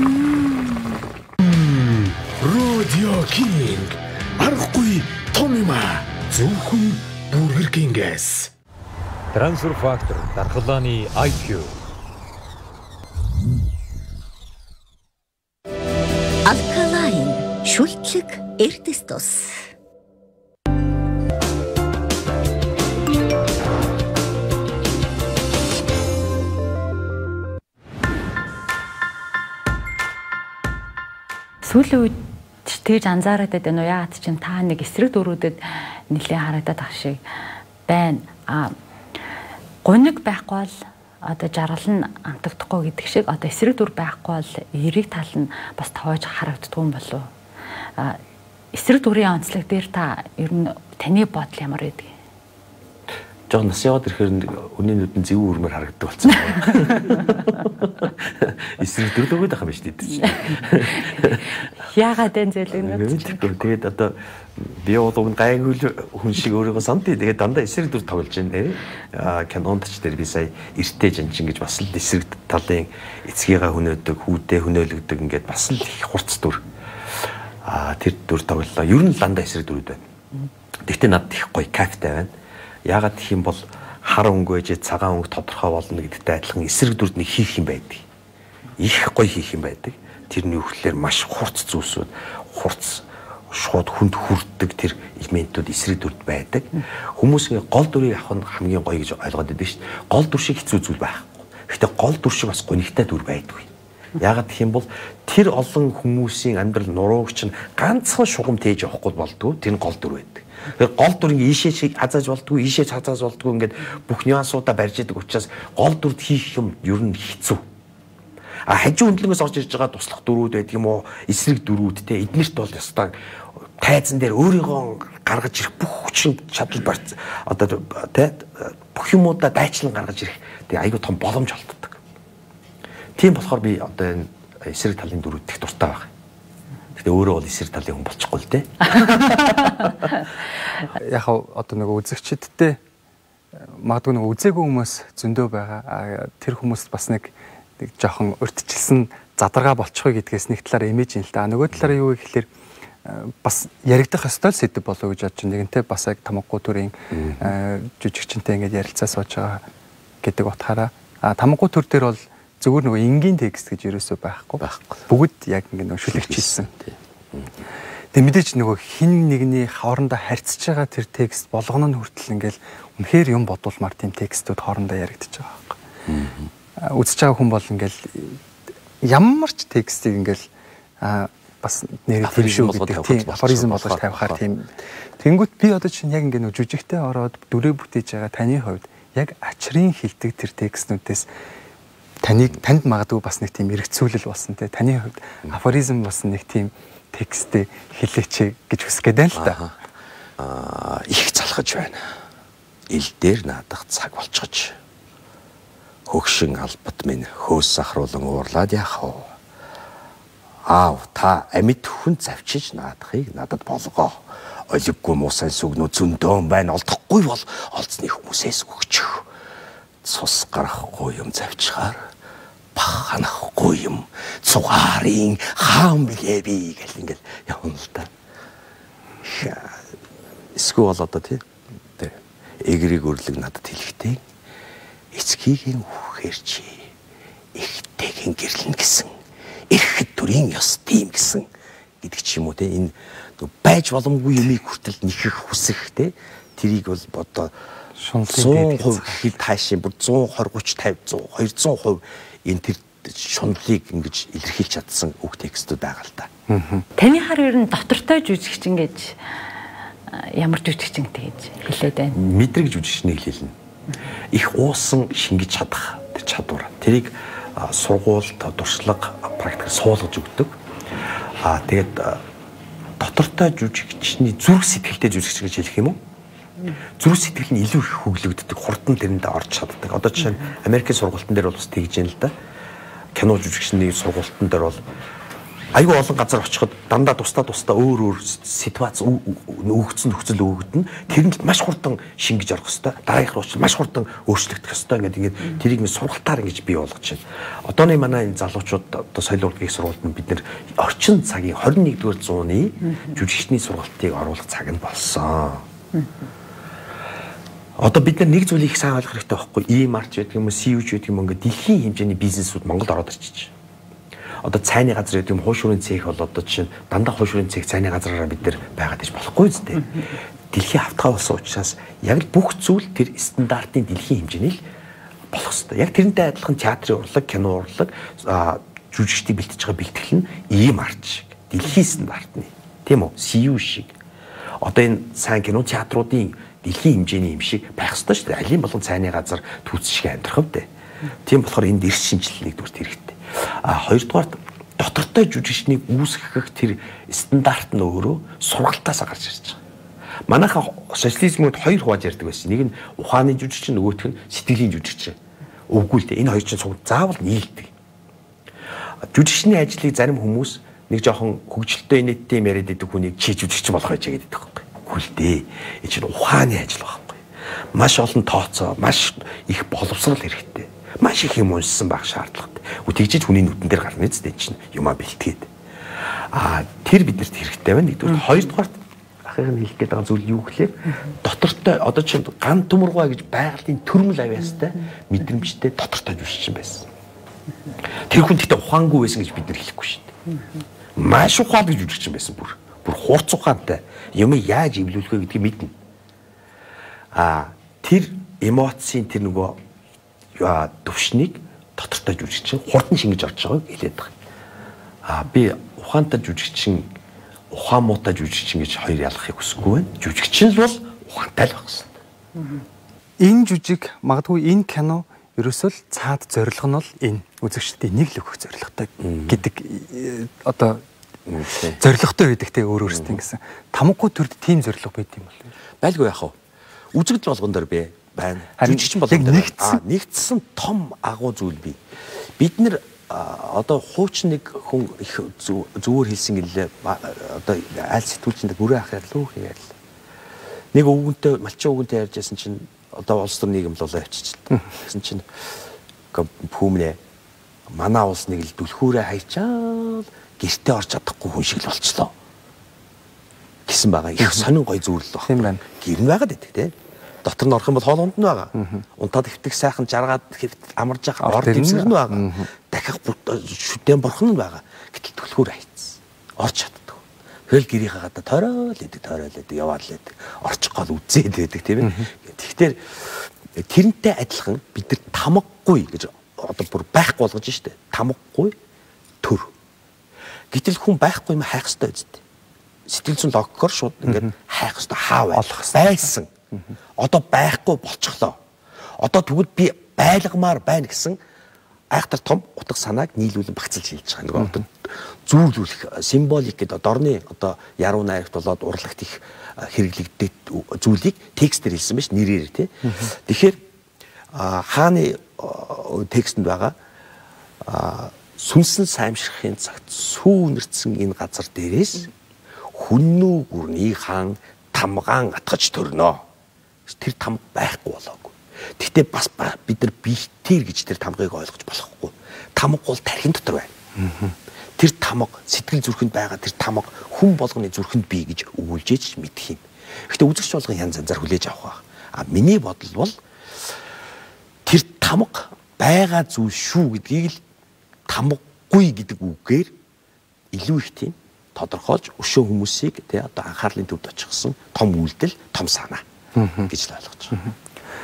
Speaker 9: Родио Кинг аргагүй том юм аа. Зөвхөн Бургер Кингээс.
Speaker 8: Трансфер фактор дархлааны ай кью.
Speaker 6: Алкалайн шүлтлэг эрдэс тус.
Speaker 3: сүүлийн үед тэгж анзаараад байна уу? Яагаад ч та нэг эсрэг дөрүүдэд нэлээд харагдаад ах шиг байна. А гуниг байхгүй бол одоо жаргал нь амтагдахгүй гэдэг шиг одоо эсрэг дүр байхгүй бол эрэг тал нь бас тоож харагддаг юм болов. А эсрэг дүрийн онцлог дээр та ер нь таны бодол ямар байдаг?
Speaker 1: Жог нас яваад ирэхээр өний нүдэн зэвүү үрмээр харагддаг болсон. Эсрэг дүрлөөгөө дах юм биш үү?
Speaker 3: Яагаад энэ зэлгэнэ?
Speaker 1: Тэгээд одоо би одог гайгүй хүн шиг өөрийгөө сандтий. Тэгээд дандаа эсрэг дүр тоглож байна. Аа кинонд ч дээр би сая эрттэй жанчин гэж бас л эсрэг талын эцгийгээ хөнөөдөг, хүүдээ хөнөөлөгдөг ингээд бас л их хурц дүр. Аа тэр дүр тоглолоо. Ер нь дандаа эсрэг дүрүүд байна. Гэхдээ надад их гоё кайфтай байна. Яагаад гэх юм бол хар өнгө ээжээ цагаан өнгө тодорхой болно гэдэгтэй адилхан эсрэг дүрд нэг хийх юм байдаг. Их гоё хийх юм байдаг. Тэрний үхлээр маш хурц зүйлсүүд, хурц шууд хүнд хүрдэг тэр элементүүд эсрэг дүрд байдаг. Хүмүүсийн гол дүрийг авах нь хамгийн гоё гэж ойлгоод байдаг шүү дээ. Гол дүр шиг хэцүү зүйл байхгүй. Гэхдээ гол дүр шиг бас гонигтай дүр байдгүй. Яагаад гэх юм бол тэр олон хүмүүсийн амьдрал нуруугч нь ганцхан шугам тээж явахгүй болдгоо тэр нь гол дүр байдаг. Гол дүр ингээ ийшээ шиг хазааж болдгоо, ийшээ хазааж болдгоо ингээд бүх нюансуудаа барьж идэг учраас гол дүрд хийх юм ер нь хэцүү. А хажуу өндлөнгөөс орж ирж байгаа туслах дүрүүд байдаг юм уу? Эсрэг дүрүүд те эднэрт бол ёстой тайзан дээр өөрийгөө гаргаж ирэх бүх хүчин чадал барьц одоо те бүх юмудаа дайчлан гаргаж ирэх тэг айгүй том боломж олддог. Тийм болохоор би одоо энэ эсрэг талын дүрүүд их дуртай байна. Гэтэ өөрөө бол эсрэг талын хүн болчихгүй л дээ.
Speaker 2: Яг одоо нөгөө үзэгчдтэй магадгүй нөгөө үзээгүй хүмүүс зөндөө байгаа. Тэр хүмүүст бас нэг нэг жоохон өртчихсэн задаргаа болчихгүй гэдгээс нэг талаар имиж юм л да. Нөгөө талаараа юу гэхээр бас яригдах ёстой сэдв болов гэж бодож байна. Нэгэнтээ бас яг тамгагүй төрийн жүжигчэнтэй ингээд ярилцаа сууж байгаа гэдэг утгаараа тамгагүй төр дээр бол зөвхөн нөгөө энгийн текст гэж ерөөсөө байхгүй. Бүгд яг ингэ нөгөө шүлэгч хийсэн. Тэгээ мэдээч нөгөө хин нэгний хоорондоо харьцаж байгаа тэр текст болгоно нь хүртэл ингээл үнэхээр юм бодулмаар тийм текстүүд хоорондоо яригдчих байгаа байхгүй. Үзэж байгаа хүн бол ингээл ямар ч текстийг ингээл бас нэр тийм шүү гэдэг тийм афоризм болгож тавихаар тийм. Тэнгүүт би одоо чинь яг ингэ нөгөө жүжигтэй ороод дүрээ бүтээж байгаа таны хувьд яг ачрын хилдэг тэр текстнүүдээс таныг танд магадгүй бас нэг тийм эргэцүүлэл болсон те таны хувьд афоризм бас нэг тийм текстээ хэлээч гэж хүсгээд байна л да.
Speaker 1: Аа их залхаж байна. Ил дээр наадах цаг болчихож. Хөгшин албат минь хөөс сахруулан уурлаад яах вэ? Аав та амьд хүн завчиж наадахыг надад болгоо. Олиггүй муусай сүгнүү зөндөөн байна олдохгүй бол олцны хүмүүсээс өгчих. Цус гарахгүй юм завчгаар баханахгүй юм цугаарын хаан билээ би гэл ингээл явна л да. Эсвэл бол одоо тий эгрийг өрлөг надад хэлэхдээ эцгийгийн үхээр чи ихтэйгэн гэрлэн гэсэн эрхэт төрийн ёс тийм гэсэн гэдэг ч юм уу те энэ байж боломгүй юмыг хүртэл нэхэх хүсэх те тэрийг бол одоо шунлын хэд таашийн бүр one twenty, thirty, two hundred энэ тэр шунлыг ингэж илэрхийлж чадсан үг текстүүд байгаа л да.
Speaker 3: Таны хар ер нь дотортой жүжигчин гэж ямар жүжигчинтэй гэж хэлээд байна?
Speaker 1: Мэдрэг жүжигчнийг хэлнэ. Их уусан шингэж чадах тэр чадвар. Тэрийг сургуульд туршлага практикаар суулгаж өгдөг. Аа тэгээд дотортой жүжигчний зүрх сэтгэлтэй жүжигч гэж хэлэх юм уу? Зүрх сэтгэл нь илүү их хөглөгддөг, хурдан тэрэнд орж чаддаг. Одоо жишээ нь Америкийн сургалтын дээр бол бас тэгж юм л да. Кино жүжигчний сургалтын дээр бол айгүй олон газар очиход дандаа тусдаа тусдаа өөр өөр ситуац өгцөн нөхцөл өгөгдөн. Тэрэнд маш хурдан шингэж орох хэвээр, дараагийнх руу маш хурдан өөрчлөгдөх хэвээр ингээд ингээд тэрийг нэг сургалтаар ингэж бий болгож байна. Одооны манай энэ залуучууд одоо соёлын урлагийн сургуульд бид нэр орчин цагийн twenty first зууны жүжигчний сургалтыг оруулах цаг нь болсон. Одоо бид нар нэг зүйлийг сайн ойлгох хэрэгтэй байхгүй. Ийм арч гэдэг юм уу, си ю ч гэдэг юм уу ингээд дэлхийн хэмжээний бизнесүүд Монголд ороод ирчихэж байна. Одоо цайны газар гэдэг юм хуушурын цех бол одоо жишээ нь дандаа хуушурын цех цайны газраараа бид нар байгаад иж болохгүй зү. Дэлхийн автгаа болсон учраас яг л бүх зүйл тэр стандартын дэлхийн хэмжээний л болох хэрэгтэй. Яг тэрнтэй адилхан театрын урлаг, кино урлаг, жүжигчдийг бэлтэж байгаа бэлтгэл нь ийм арч. Дэлхийн стандартны. Тийм үү? Си ю шиг. Одоо энэ сайн кино театруудын дэлхийн хэмжээний юм шиг байх ёстой шүү дээ. Алийн болгон цайны газар түүц шиг амьдрах вэ? Тийм болохоор энд эрс шинжилгээг дүрт хэрэгтэй. А хоёрдугаар доктортой жүжигчнийг үүсгэх тэр стандарт нь өөрөө сургалтаас гарч ирж байгаа. Манайхан социализмд хоёр хувааж ярьдаг байсан. Нэг нь ухааны жүжигч, нөгөөх нь сэтгэлийн жүжигч. Үгүй л дээ. Энэ хоёр чинь цуг заавал нийлдэг. Жүжигчний ажлыг зарим хүмүүс нэг жоохон хөгжилтэй нийттэй яриад идэг хүнийг чи жүжигч болох байж гэдэг байхгүй. Үгүй л дээ. Энэ чинь ухааны ажил байхгүй. Маш олон тооцоо, маш их боловсрал хэрэгтэй. Маш их юм уншсан байх шаардлагатай. Үтгийж хүний нүдэн дээр гарна зү чинь юмаа бэлтгээд. Аа тэр биднэрт хэрэгтэй байна. Нэгдүгээр, хоёрдугаар ахыг нь хэлэх гээд байгаа зүйл юу гэхээр дотортой одоо чинь ган төмөргөө гэж байгалийн төрмөл авьяастай мэдрэмжтэй дотортой жүжигч байсан. Тэр хүн тэгтээ ухаангүй байсан гэж бид нар хэлэхгүй шүү дээ. Маш ухаантай жүжигч байсан бүр. Бүр хурц ухаантай. Юм яаж эвлүүлэх вэ гэдгийг мэднэ. Аа тэр эмоцийн тэр нөгөө төвшнийг дотортой жүжигч хурдан шингэж авч байгааг хэлээд байгаа. Аа би ухаантай жүжигчин ухаан муутай жүжигчин гэж хоёр ялгахыг хүсэхгүй байна. Жүжигчин л бол ухаантай л байх хэрэгтэй.
Speaker 2: Энэ жүжиг магадгүй энэ кино ерөөсөө л цаад зорилго нь бол энэ үзэгчдийн нэг л өгөх зорилготой гэдэг одоо зорилготой байдаг те өөр өөрсдөө гэсэн. Тамгагүй төрд тийм зорилго байд юм бол
Speaker 1: байлгүй яах вэ? Үзэгдэл болгон дээр бэ байна. Жүжигчин болгон дээр аа нэгдсэн том агуу зүйл бий. Бид нэр одоо хуучин нэг хүн их зүгээр хэлсэн гэлээ одоо аль сэтгүүлчэнд бүрээ ах ярьлаа үү яарл. Нэг өвгөнтэй малчин өвгөнтэй ярьж байсан чинь одоо улс төр нийгэм л болоо явчихлаа. Гэсэн чинь хүмүүнэ манай улс нэг л дүлхүүрээ хайчаал гэртээ орж чадахгүй хүн шиг л болчлоо. Гэсэн байгаа. Их сонин гой зүйл л баг. Тийм байна. Гэр нь байгаад байдаг те. Дотор нь орох юм бол хоол унд нь байгаа. Унтаад хэвтэх сайхан жаргаад амарж явах ор дэвсгэр нь байгаа. Дахих шүдэн борхон нь байгаа. Гэтэл түлхүүр хайцсан. Орч чаддаг. Тэгэл гэрийнхээ гадаа тойрол идэг, тойрол идэг, яваад л идэг. Орчих гол үзээд байдаг тийм ээ. Тэгэхээр тэрнтэй адилхан бид нар тамгагүй гэж одоо бүр байхгүй болгож штэ. Тамгагүй төр. Гэтэл хүн байхгүй юм хайх хэрэгтэй үстэй. Сэтгэл зүйн логикоор шууд ингээд хайх хэрэгтэй, хаа байсан. Одоо байхгүй болчихлоо. Одоо тэгвэл би байлгамаар байна гэсэн айхтар том утга санааг нийлүүлэн багцлж хэлж байгаа. Нөгөө зүүрлүүлэх символик гэдэг дорны одоо яруу найрагт болоод урлагт их хэрэглэгдэх зүйлийг текстээр хэлсэн байж нэрээр тий. Тэгэхээр хааны текстэнд байгаа сүнсэн саймширхын цагт сүүнэрсэн энэ газар дээрээс хүннүү гүрний хаан тамгаан атгаж төрнө. Тэр там байхгүй болоогүй. Гэхдээ бас бид нар бихтэр гэж тэр тамгыг ойлгож болохгүй. Тамга бол тархин дотор байна. Тэр тамга сэтгэл зүрхэнд байгаа тэр тамга хүн болгоны зүрхэнд бий гэж өгүүлжээж мэдэх юм. Гэхдээ үзэгч болгон янз янзаар хүлээж авах ба. А миний бодол бол тэр тамга байгаа зүйл шүү гэдгийг л тамгагүй гэдэг үгээр илүү их тийм тодорхойлж өшөө хүмүүсийг тий одоо анхаарлын төвд очихсан том үйлдэл, том санаа гэж л ойлгож байна.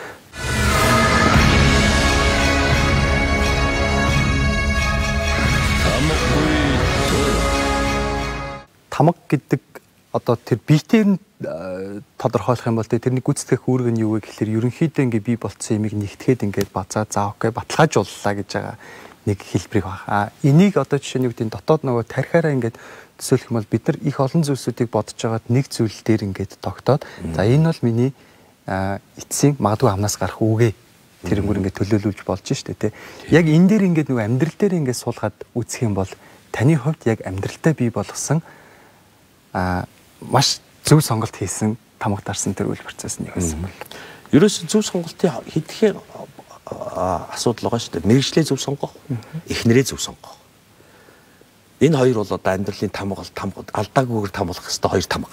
Speaker 2: Тамга гэдэг одоо тэр биетээр нь тодорхойлох юм бол тэрний гүйцэтгэх үүрэг нь юу вэ гэхэлэр ерөнхийдөө ингээ бий болцсон юмыг нэгтгэхэд ингээд базаа заа окей баталгаажууллаа гэж байгаа нэг хэлбэрийг баг. А энийг одоо жишээ нь үгдийн дотоод нөгөө тархиараа ингээд төсөөлөх юм бол бид нар их олон зүйлсүүдийг бодож байгаад нэг зүйл дээр ингээд тогтоод за энэ бол миний эцсийн магадгүй амнаас гарах үгээ тэр юм ингээд төлөөлүүлж болж штэ тий. Яг энэ дээр ингээд нөгөө амьдрал дээр ингээд суулгаад үзэх юм бол таны хувьд яг амьдралтай бий болгосон а маш зөв сонголт хийсэн тамга дарсан тэр үйл процесс нь байсан бол.
Speaker 1: Ерөөс зөв сонголтын хэдхэн асуудал байгаа шүү дээ. Мэргэжлээ зөв сонгох, эхнэрээ зөв сонгох. Энэ хоёр бол одоо амьдралын тамга бол тамга алдаагүйгээр тамглах хэвээр хоёр тамга.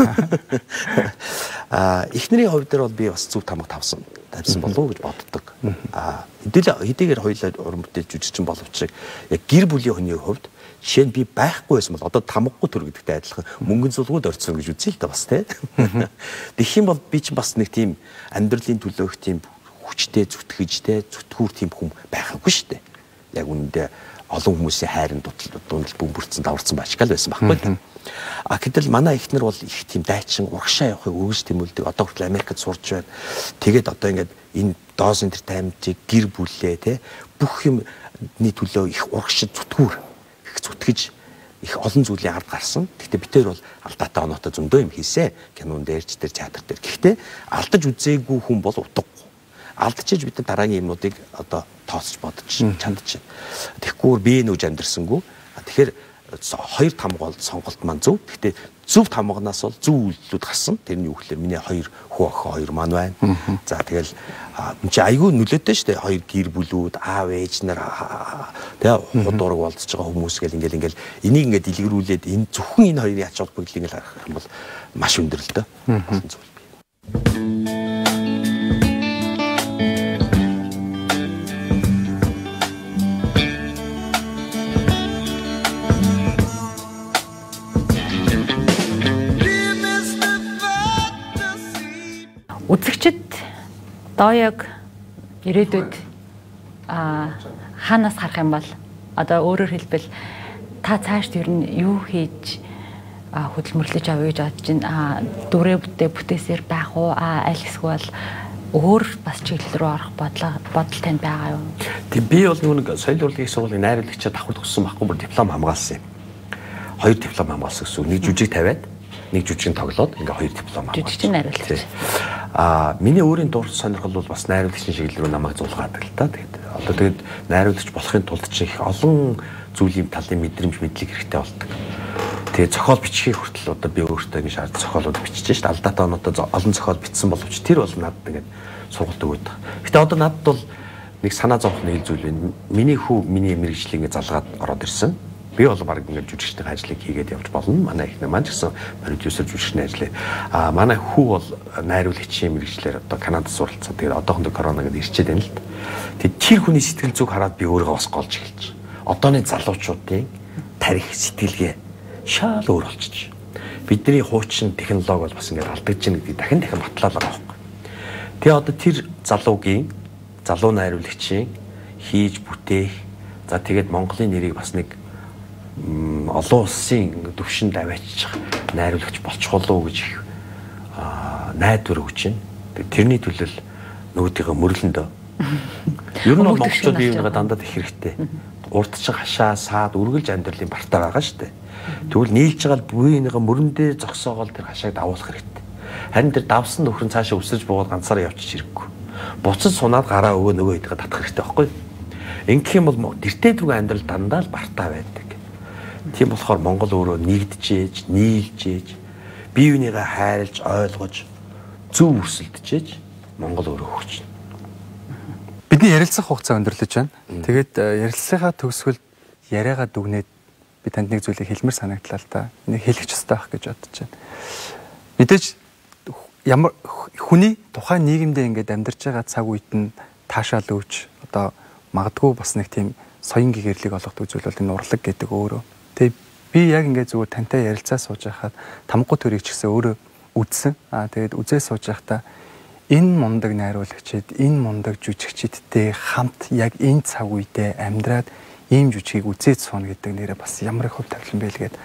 Speaker 1: Аа эхнэрийн хувьд дээр бол би бас зөв тамга тавсан. Тавьсан болов уу гэж боддог. Аа хэдийгээр хоёулаа уран бүтээл жүжигчин боловч яг гэр бүлийн хүний хувьд жишээ нь би байхгүй байсан бол одоо тамгагүй төр гэдэгтэй адилхан мөнгөн зулгууд орцсон гэж үзье л да бас тий. Тэгэх юм бол би ч бас нэг тийм амьдралын төлөөх тийм хүчтэй зүтгэжтэй зүтгүүр тийм хүм байгаагүй шүү дээ. Яг үүндээ олон хүмүүсийн хайрын дундал бөмбөрцөн даварцсан бачкал байсан байхгүй. А гэтэл манай эхнэр бол их тийм дайчин урагшаа явахыг өгөөж тэмүүлдэг. Одоо хүртэл Америкт сурч байна. Тэгээд одоо ингээд энэ Doors Entertainment-ийг гэр бүлээ те бүх юмний төлөө их урагшид зүтгүүр их зүтгэж их олон зүйлийн ард гарсан. Гэхдээ бид тэр бол алдаатай оноотой зөндөө юм хийсэн. Кинон дээр ч тэр театр дээр. Гэхдээ алдаж үзээгүй хүн бол утгагүй. Алдчихж бид дараагийн юмнуудыг одоо тооцож бодож чандж. Тэгэхгүй би нүүж амьдрсангүй. Тэгэхээр хоёр тамга бол сонголт маань зөв. Гэхдээ зөв тамганаас бол зөв үйлдэлүүд гарсан. Тэрний юу гэхээр миний хоёр хүү охин хоёр маань байна. За тэгэл энэ чи айгүй нөлөөтэй шүү дээ. Хоёр гэр бүлүүд, аав ээж нар тэгээ худуураг болцож байгаа хүмүүс гэл ингээл ингээл энийг ингээд дэлгэрүүлээд энэ зөвхөн энэ хоёрын ач холбогдлыг ингээл харах юм бол маш өндөр л дээ. Болсон зүйл бий.
Speaker 3: Үзэгчд дооёг ирээдүйд а хаанаас харах юм бол одоо өөрөөр хэлбэл та цаашд ер нь юу хийж хөдөлмөрлөж авъя гэж бодож байна. Дүрээ бүтээ бүтээсээр байх уу? Аль эсвэл өөр бас чиглэл рүү орох бодлоо бодол тань байгаа юу?
Speaker 1: Тэг би бол нэг соёл урлагийн сургуулийн найруулагчаа давхар төгссөн байхгүй бүр диплом хамгаалсан юм. Хоёр диплом хамгаалсан гэсэн. Нэг жүжиг тавиад, нэг жүжиг тоглоод ингээ хоёр диплом хамгаалсан.
Speaker 3: Жүжигчийн найруулагч.
Speaker 1: А миний өөрийн дур сонирхол бол бас найруулагчийн чиглэл рүү намайг зулгаадаг л та. Тэгээд одоо тэгээд найруулагч болохын тулд чинь их олон зүйлийн талын мэдрэмж мэдлэг хэрэгтэй болдог. Тэгээд зохиол бичгийг хүртэл одоо би өөртөө ингэ шаард зохиолууд бичиж шít. Алдаатай оноотой олон зохиол бичсэн боловч тэр бол надад ингээд сургалт өгöd байгаа. Гэтэ одоо надад бол нэг санаа зовох нэг зүйл байна. Миний хүү миний мэрэгжлийг ингэ залгаад ороод ирсэн. Би бол баг ингээд жүжигчдийн ажлыг хийгээд явж болно. Манай ихнэ маань ч гэсэн продюсер жүжигчний ажлыг. А манай хүү бол найруулагчийн мэрэгчлэр одоо Канадад суралцсан. Тэгээд одоохондоо корона гэдээ ирчээд байна л да. Тэгээд тэр хүний сэтгэл зүг хараад би өөрийгөө бас голж эхэлж. Одооны залуучуудын тарих сэтгэлгээ шал өөр болчихж. Бидний хуучин технологи бол бас ингээд алдагдж байна гэдгийг дахин дахин батлаад байгаа байхгүй. Тэгээ одоо тэр залуугийн залуу найруулагчийн хийж бүтээх за тэгээд Монголын нэрийг бас нэг олон улсын төвшөнд аваачих найруулагч болчих болов уу гэж найдвар өгч байна. Тэрний төлөө нөгөөдийнхөө мөрлөндөө. Ер нь монголчууд биеийнхээ дандаа их хэрэгтэй. Урдчин хашаа саад үргэлж амьдралын бартаа байгаа шүү дээ. Тэгвэл нийлж байгаа биеийнхээ мөрөндөө зогсоогоол тэр хашааг давуулах хэрэгтэй. Харин тэр давсан нөхөр цаашаа өсөж буугаад ганцаараа явчих хэрэггүй. Буцаж сунаад гараа өгөө нөгөө хэдгээ татах хэрэгтэй байхгүй. Ингэх юм бол тэртээ түрүү амьдрал дандаа л бартаа байдаг. Тийм болохоор Монгол өөрөө нэгдэжээж, нийлжээж, бие бинийгээ хайрлж, ойлгож, зөв өрсөлдөж Монгол өөрөө хөгжинэ.
Speaker 2: Бидний ярилцах хугацаа өндөрлөж байна. Тэгээд ярилцлагаа төгсгөл яриагаа дүгнээд би танд нэг зүйлийг хэлмээр санагдлаа л да. Энийг хэлэх ёстой байх гэж бодож байна. Мэдээж ямар хүний тухайн нийгэмдээ ингээд амьдарч байгаа цаг үед нь таашаал өгч одоо магадгүй бас нэг тийм соён гэгэрлийг олгодог зүйл бол энэ урлаг гэдэг өөрөө. Тэгээ би яг ингээд зүгээр тантай ярилцаа сууж байхад тамггүй төрийг ч гэсэн өөрөө үзсэн. Аа тэгээд үзээ сууж байхдаа энэ мундаг найруулагчид, энэ мундаг жүжигчидтэй хамт яг энэ цаг үедээ амьдраад ийм жүжигийг үзээд сууна гэдэг нэрээ бас ямар их хөв тавилан бэ л гээд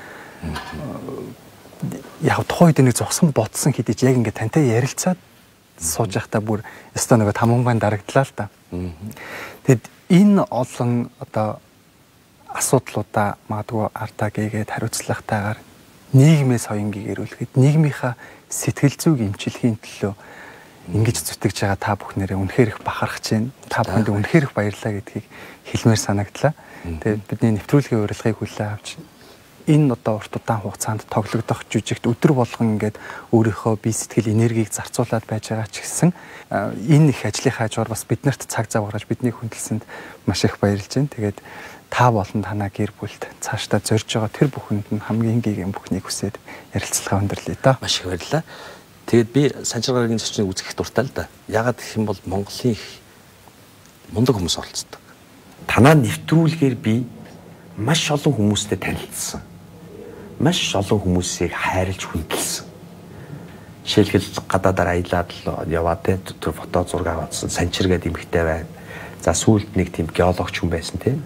Speaker 2: яг тухайн үед нэг зогсон бодсон хэдий яг ингээд тантай ярилцаад сууж байхдаа бүр өстой нөгөө тамамгаан дарагдлаа л да. Тэгэд энэ олон одоо асуудлуудаа магадгүй артаа гээгээд хариуцлагатайгаар нийгмээс соён гээрүүлэхэд нийгмийнхаа сэтгэл зүйг эмчлэхийн төлөө ингэж зүтгэж байгаа та бүхнээрээ үнэхээр их бахархаж байна. Та бүхэнд үнэхээр их баярлалаа гэдгийг хэлмээр санагдлаа. Тэгээд бидний нэвтрүүлгийн урилгыг хүлээн авч энэ одоо урт удаан хугацаанд тоглогдох жүжигт өдөр болгон ингээд өөрийнхөө бие сэтгэл энергийг зарцуулаад байж байгаа ч гэсэн энэ их ажлын хажуугаар бас биднэрт цаг зав гаргаж бидний хүндэлсэнд маш их баярлж байна. Тэгээд та болон танаа гэр бүлд цаашдаа зорж байгаа тэр бүхэнд нь хамгийн гийгэн бүхнийг хүсээд ярилцлага өндөрлөе да.
Speaker 1: Маш их баярлалаа. Тэгээд би санчиргагийн зочныг үзэх дуртай л да. Ягаад гэх юм бол Монголын мундаг хүмүүс оролцдог. Танаа нэвтрүүлгээр би маш олон хүмүүстэй танилцсан. Маш олон хүмүүсийг хайрлж хүндэлсэн. Жишээлбэл гадаадаар аялаад л яваад тэр фото зураг аваадсан санчиргаад эмхтэй байна. За сүүлд нэг тийм геологч хүн байсан тийм.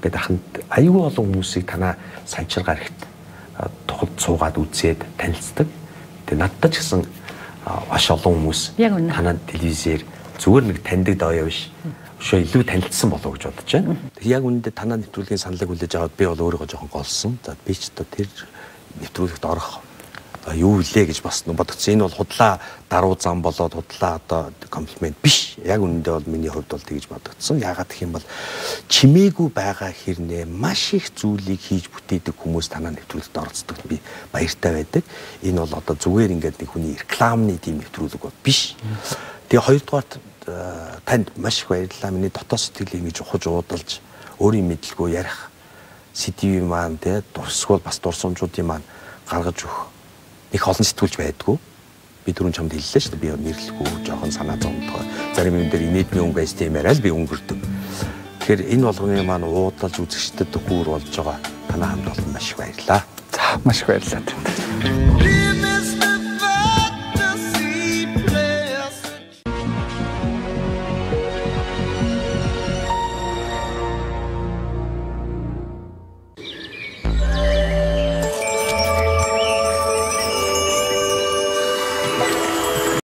Speaker 1: гэдэг ханд аюул олон хүмүүсийг танаа санчир гарагт тухад суугаад үзээд танилцдаг. Тэгээ надад ч гэсэн маш олон хүмүүс танаа телевизээр зүгээр нэг таньдаг даяа биш. Өшөө илүү танилцсан болов уу гэж бодож байна. Яг үүндээ танаа нэвтрүүлгийн саналыг хүлээж аваад би бол өөрийгөө жоохон голсон. За би ч одоо тэр нэвтрүүлэгт орох юу илээ гэж бас бодогдсон. Энэ бол худлаа даруй зам болоод худлаа одоо комплимент биш. Яг үнэндээ бол миний хувьд бол тэгж бодогдсон. Яагаад гэх юм бол чимээгүй байгаа хэрнээ маш их зүйлийг хийж бүтээдэг хүмүүс танаа нэвтрүүлэгт оролцдог. Би баяртай байдаг. Энэ бол одоо зүгээр ингээд нэг хүний рекламны тийм нэвтрүүлэг бол биш. Тэгээ хоёрдугаарт танд маш их баярлалаа. Миний дотоод сэтгэлийг ингэж ухаж уудалж өөрийн мэдлэгөө ярих сэдвээ маань тэгээ дурсгол бас дурсамжуудын маань гаргаж өгөх их олон сэтгүүлч байдгүй. Би түрүүн чамд хэллээ шүү дээ. Би нэрлэхгүй жоохон санаа зовдгоо. Зарим юм дээр инээдний өнгө байж тийм яриа л би өнгөрдөг. Тэгэхээр энэ болгоны маань уудалж үзэгчдэд хүүр болж байгаа танаа хамт олон маш их баярлалаа.
Speaker 2: За маш их баярлалаа.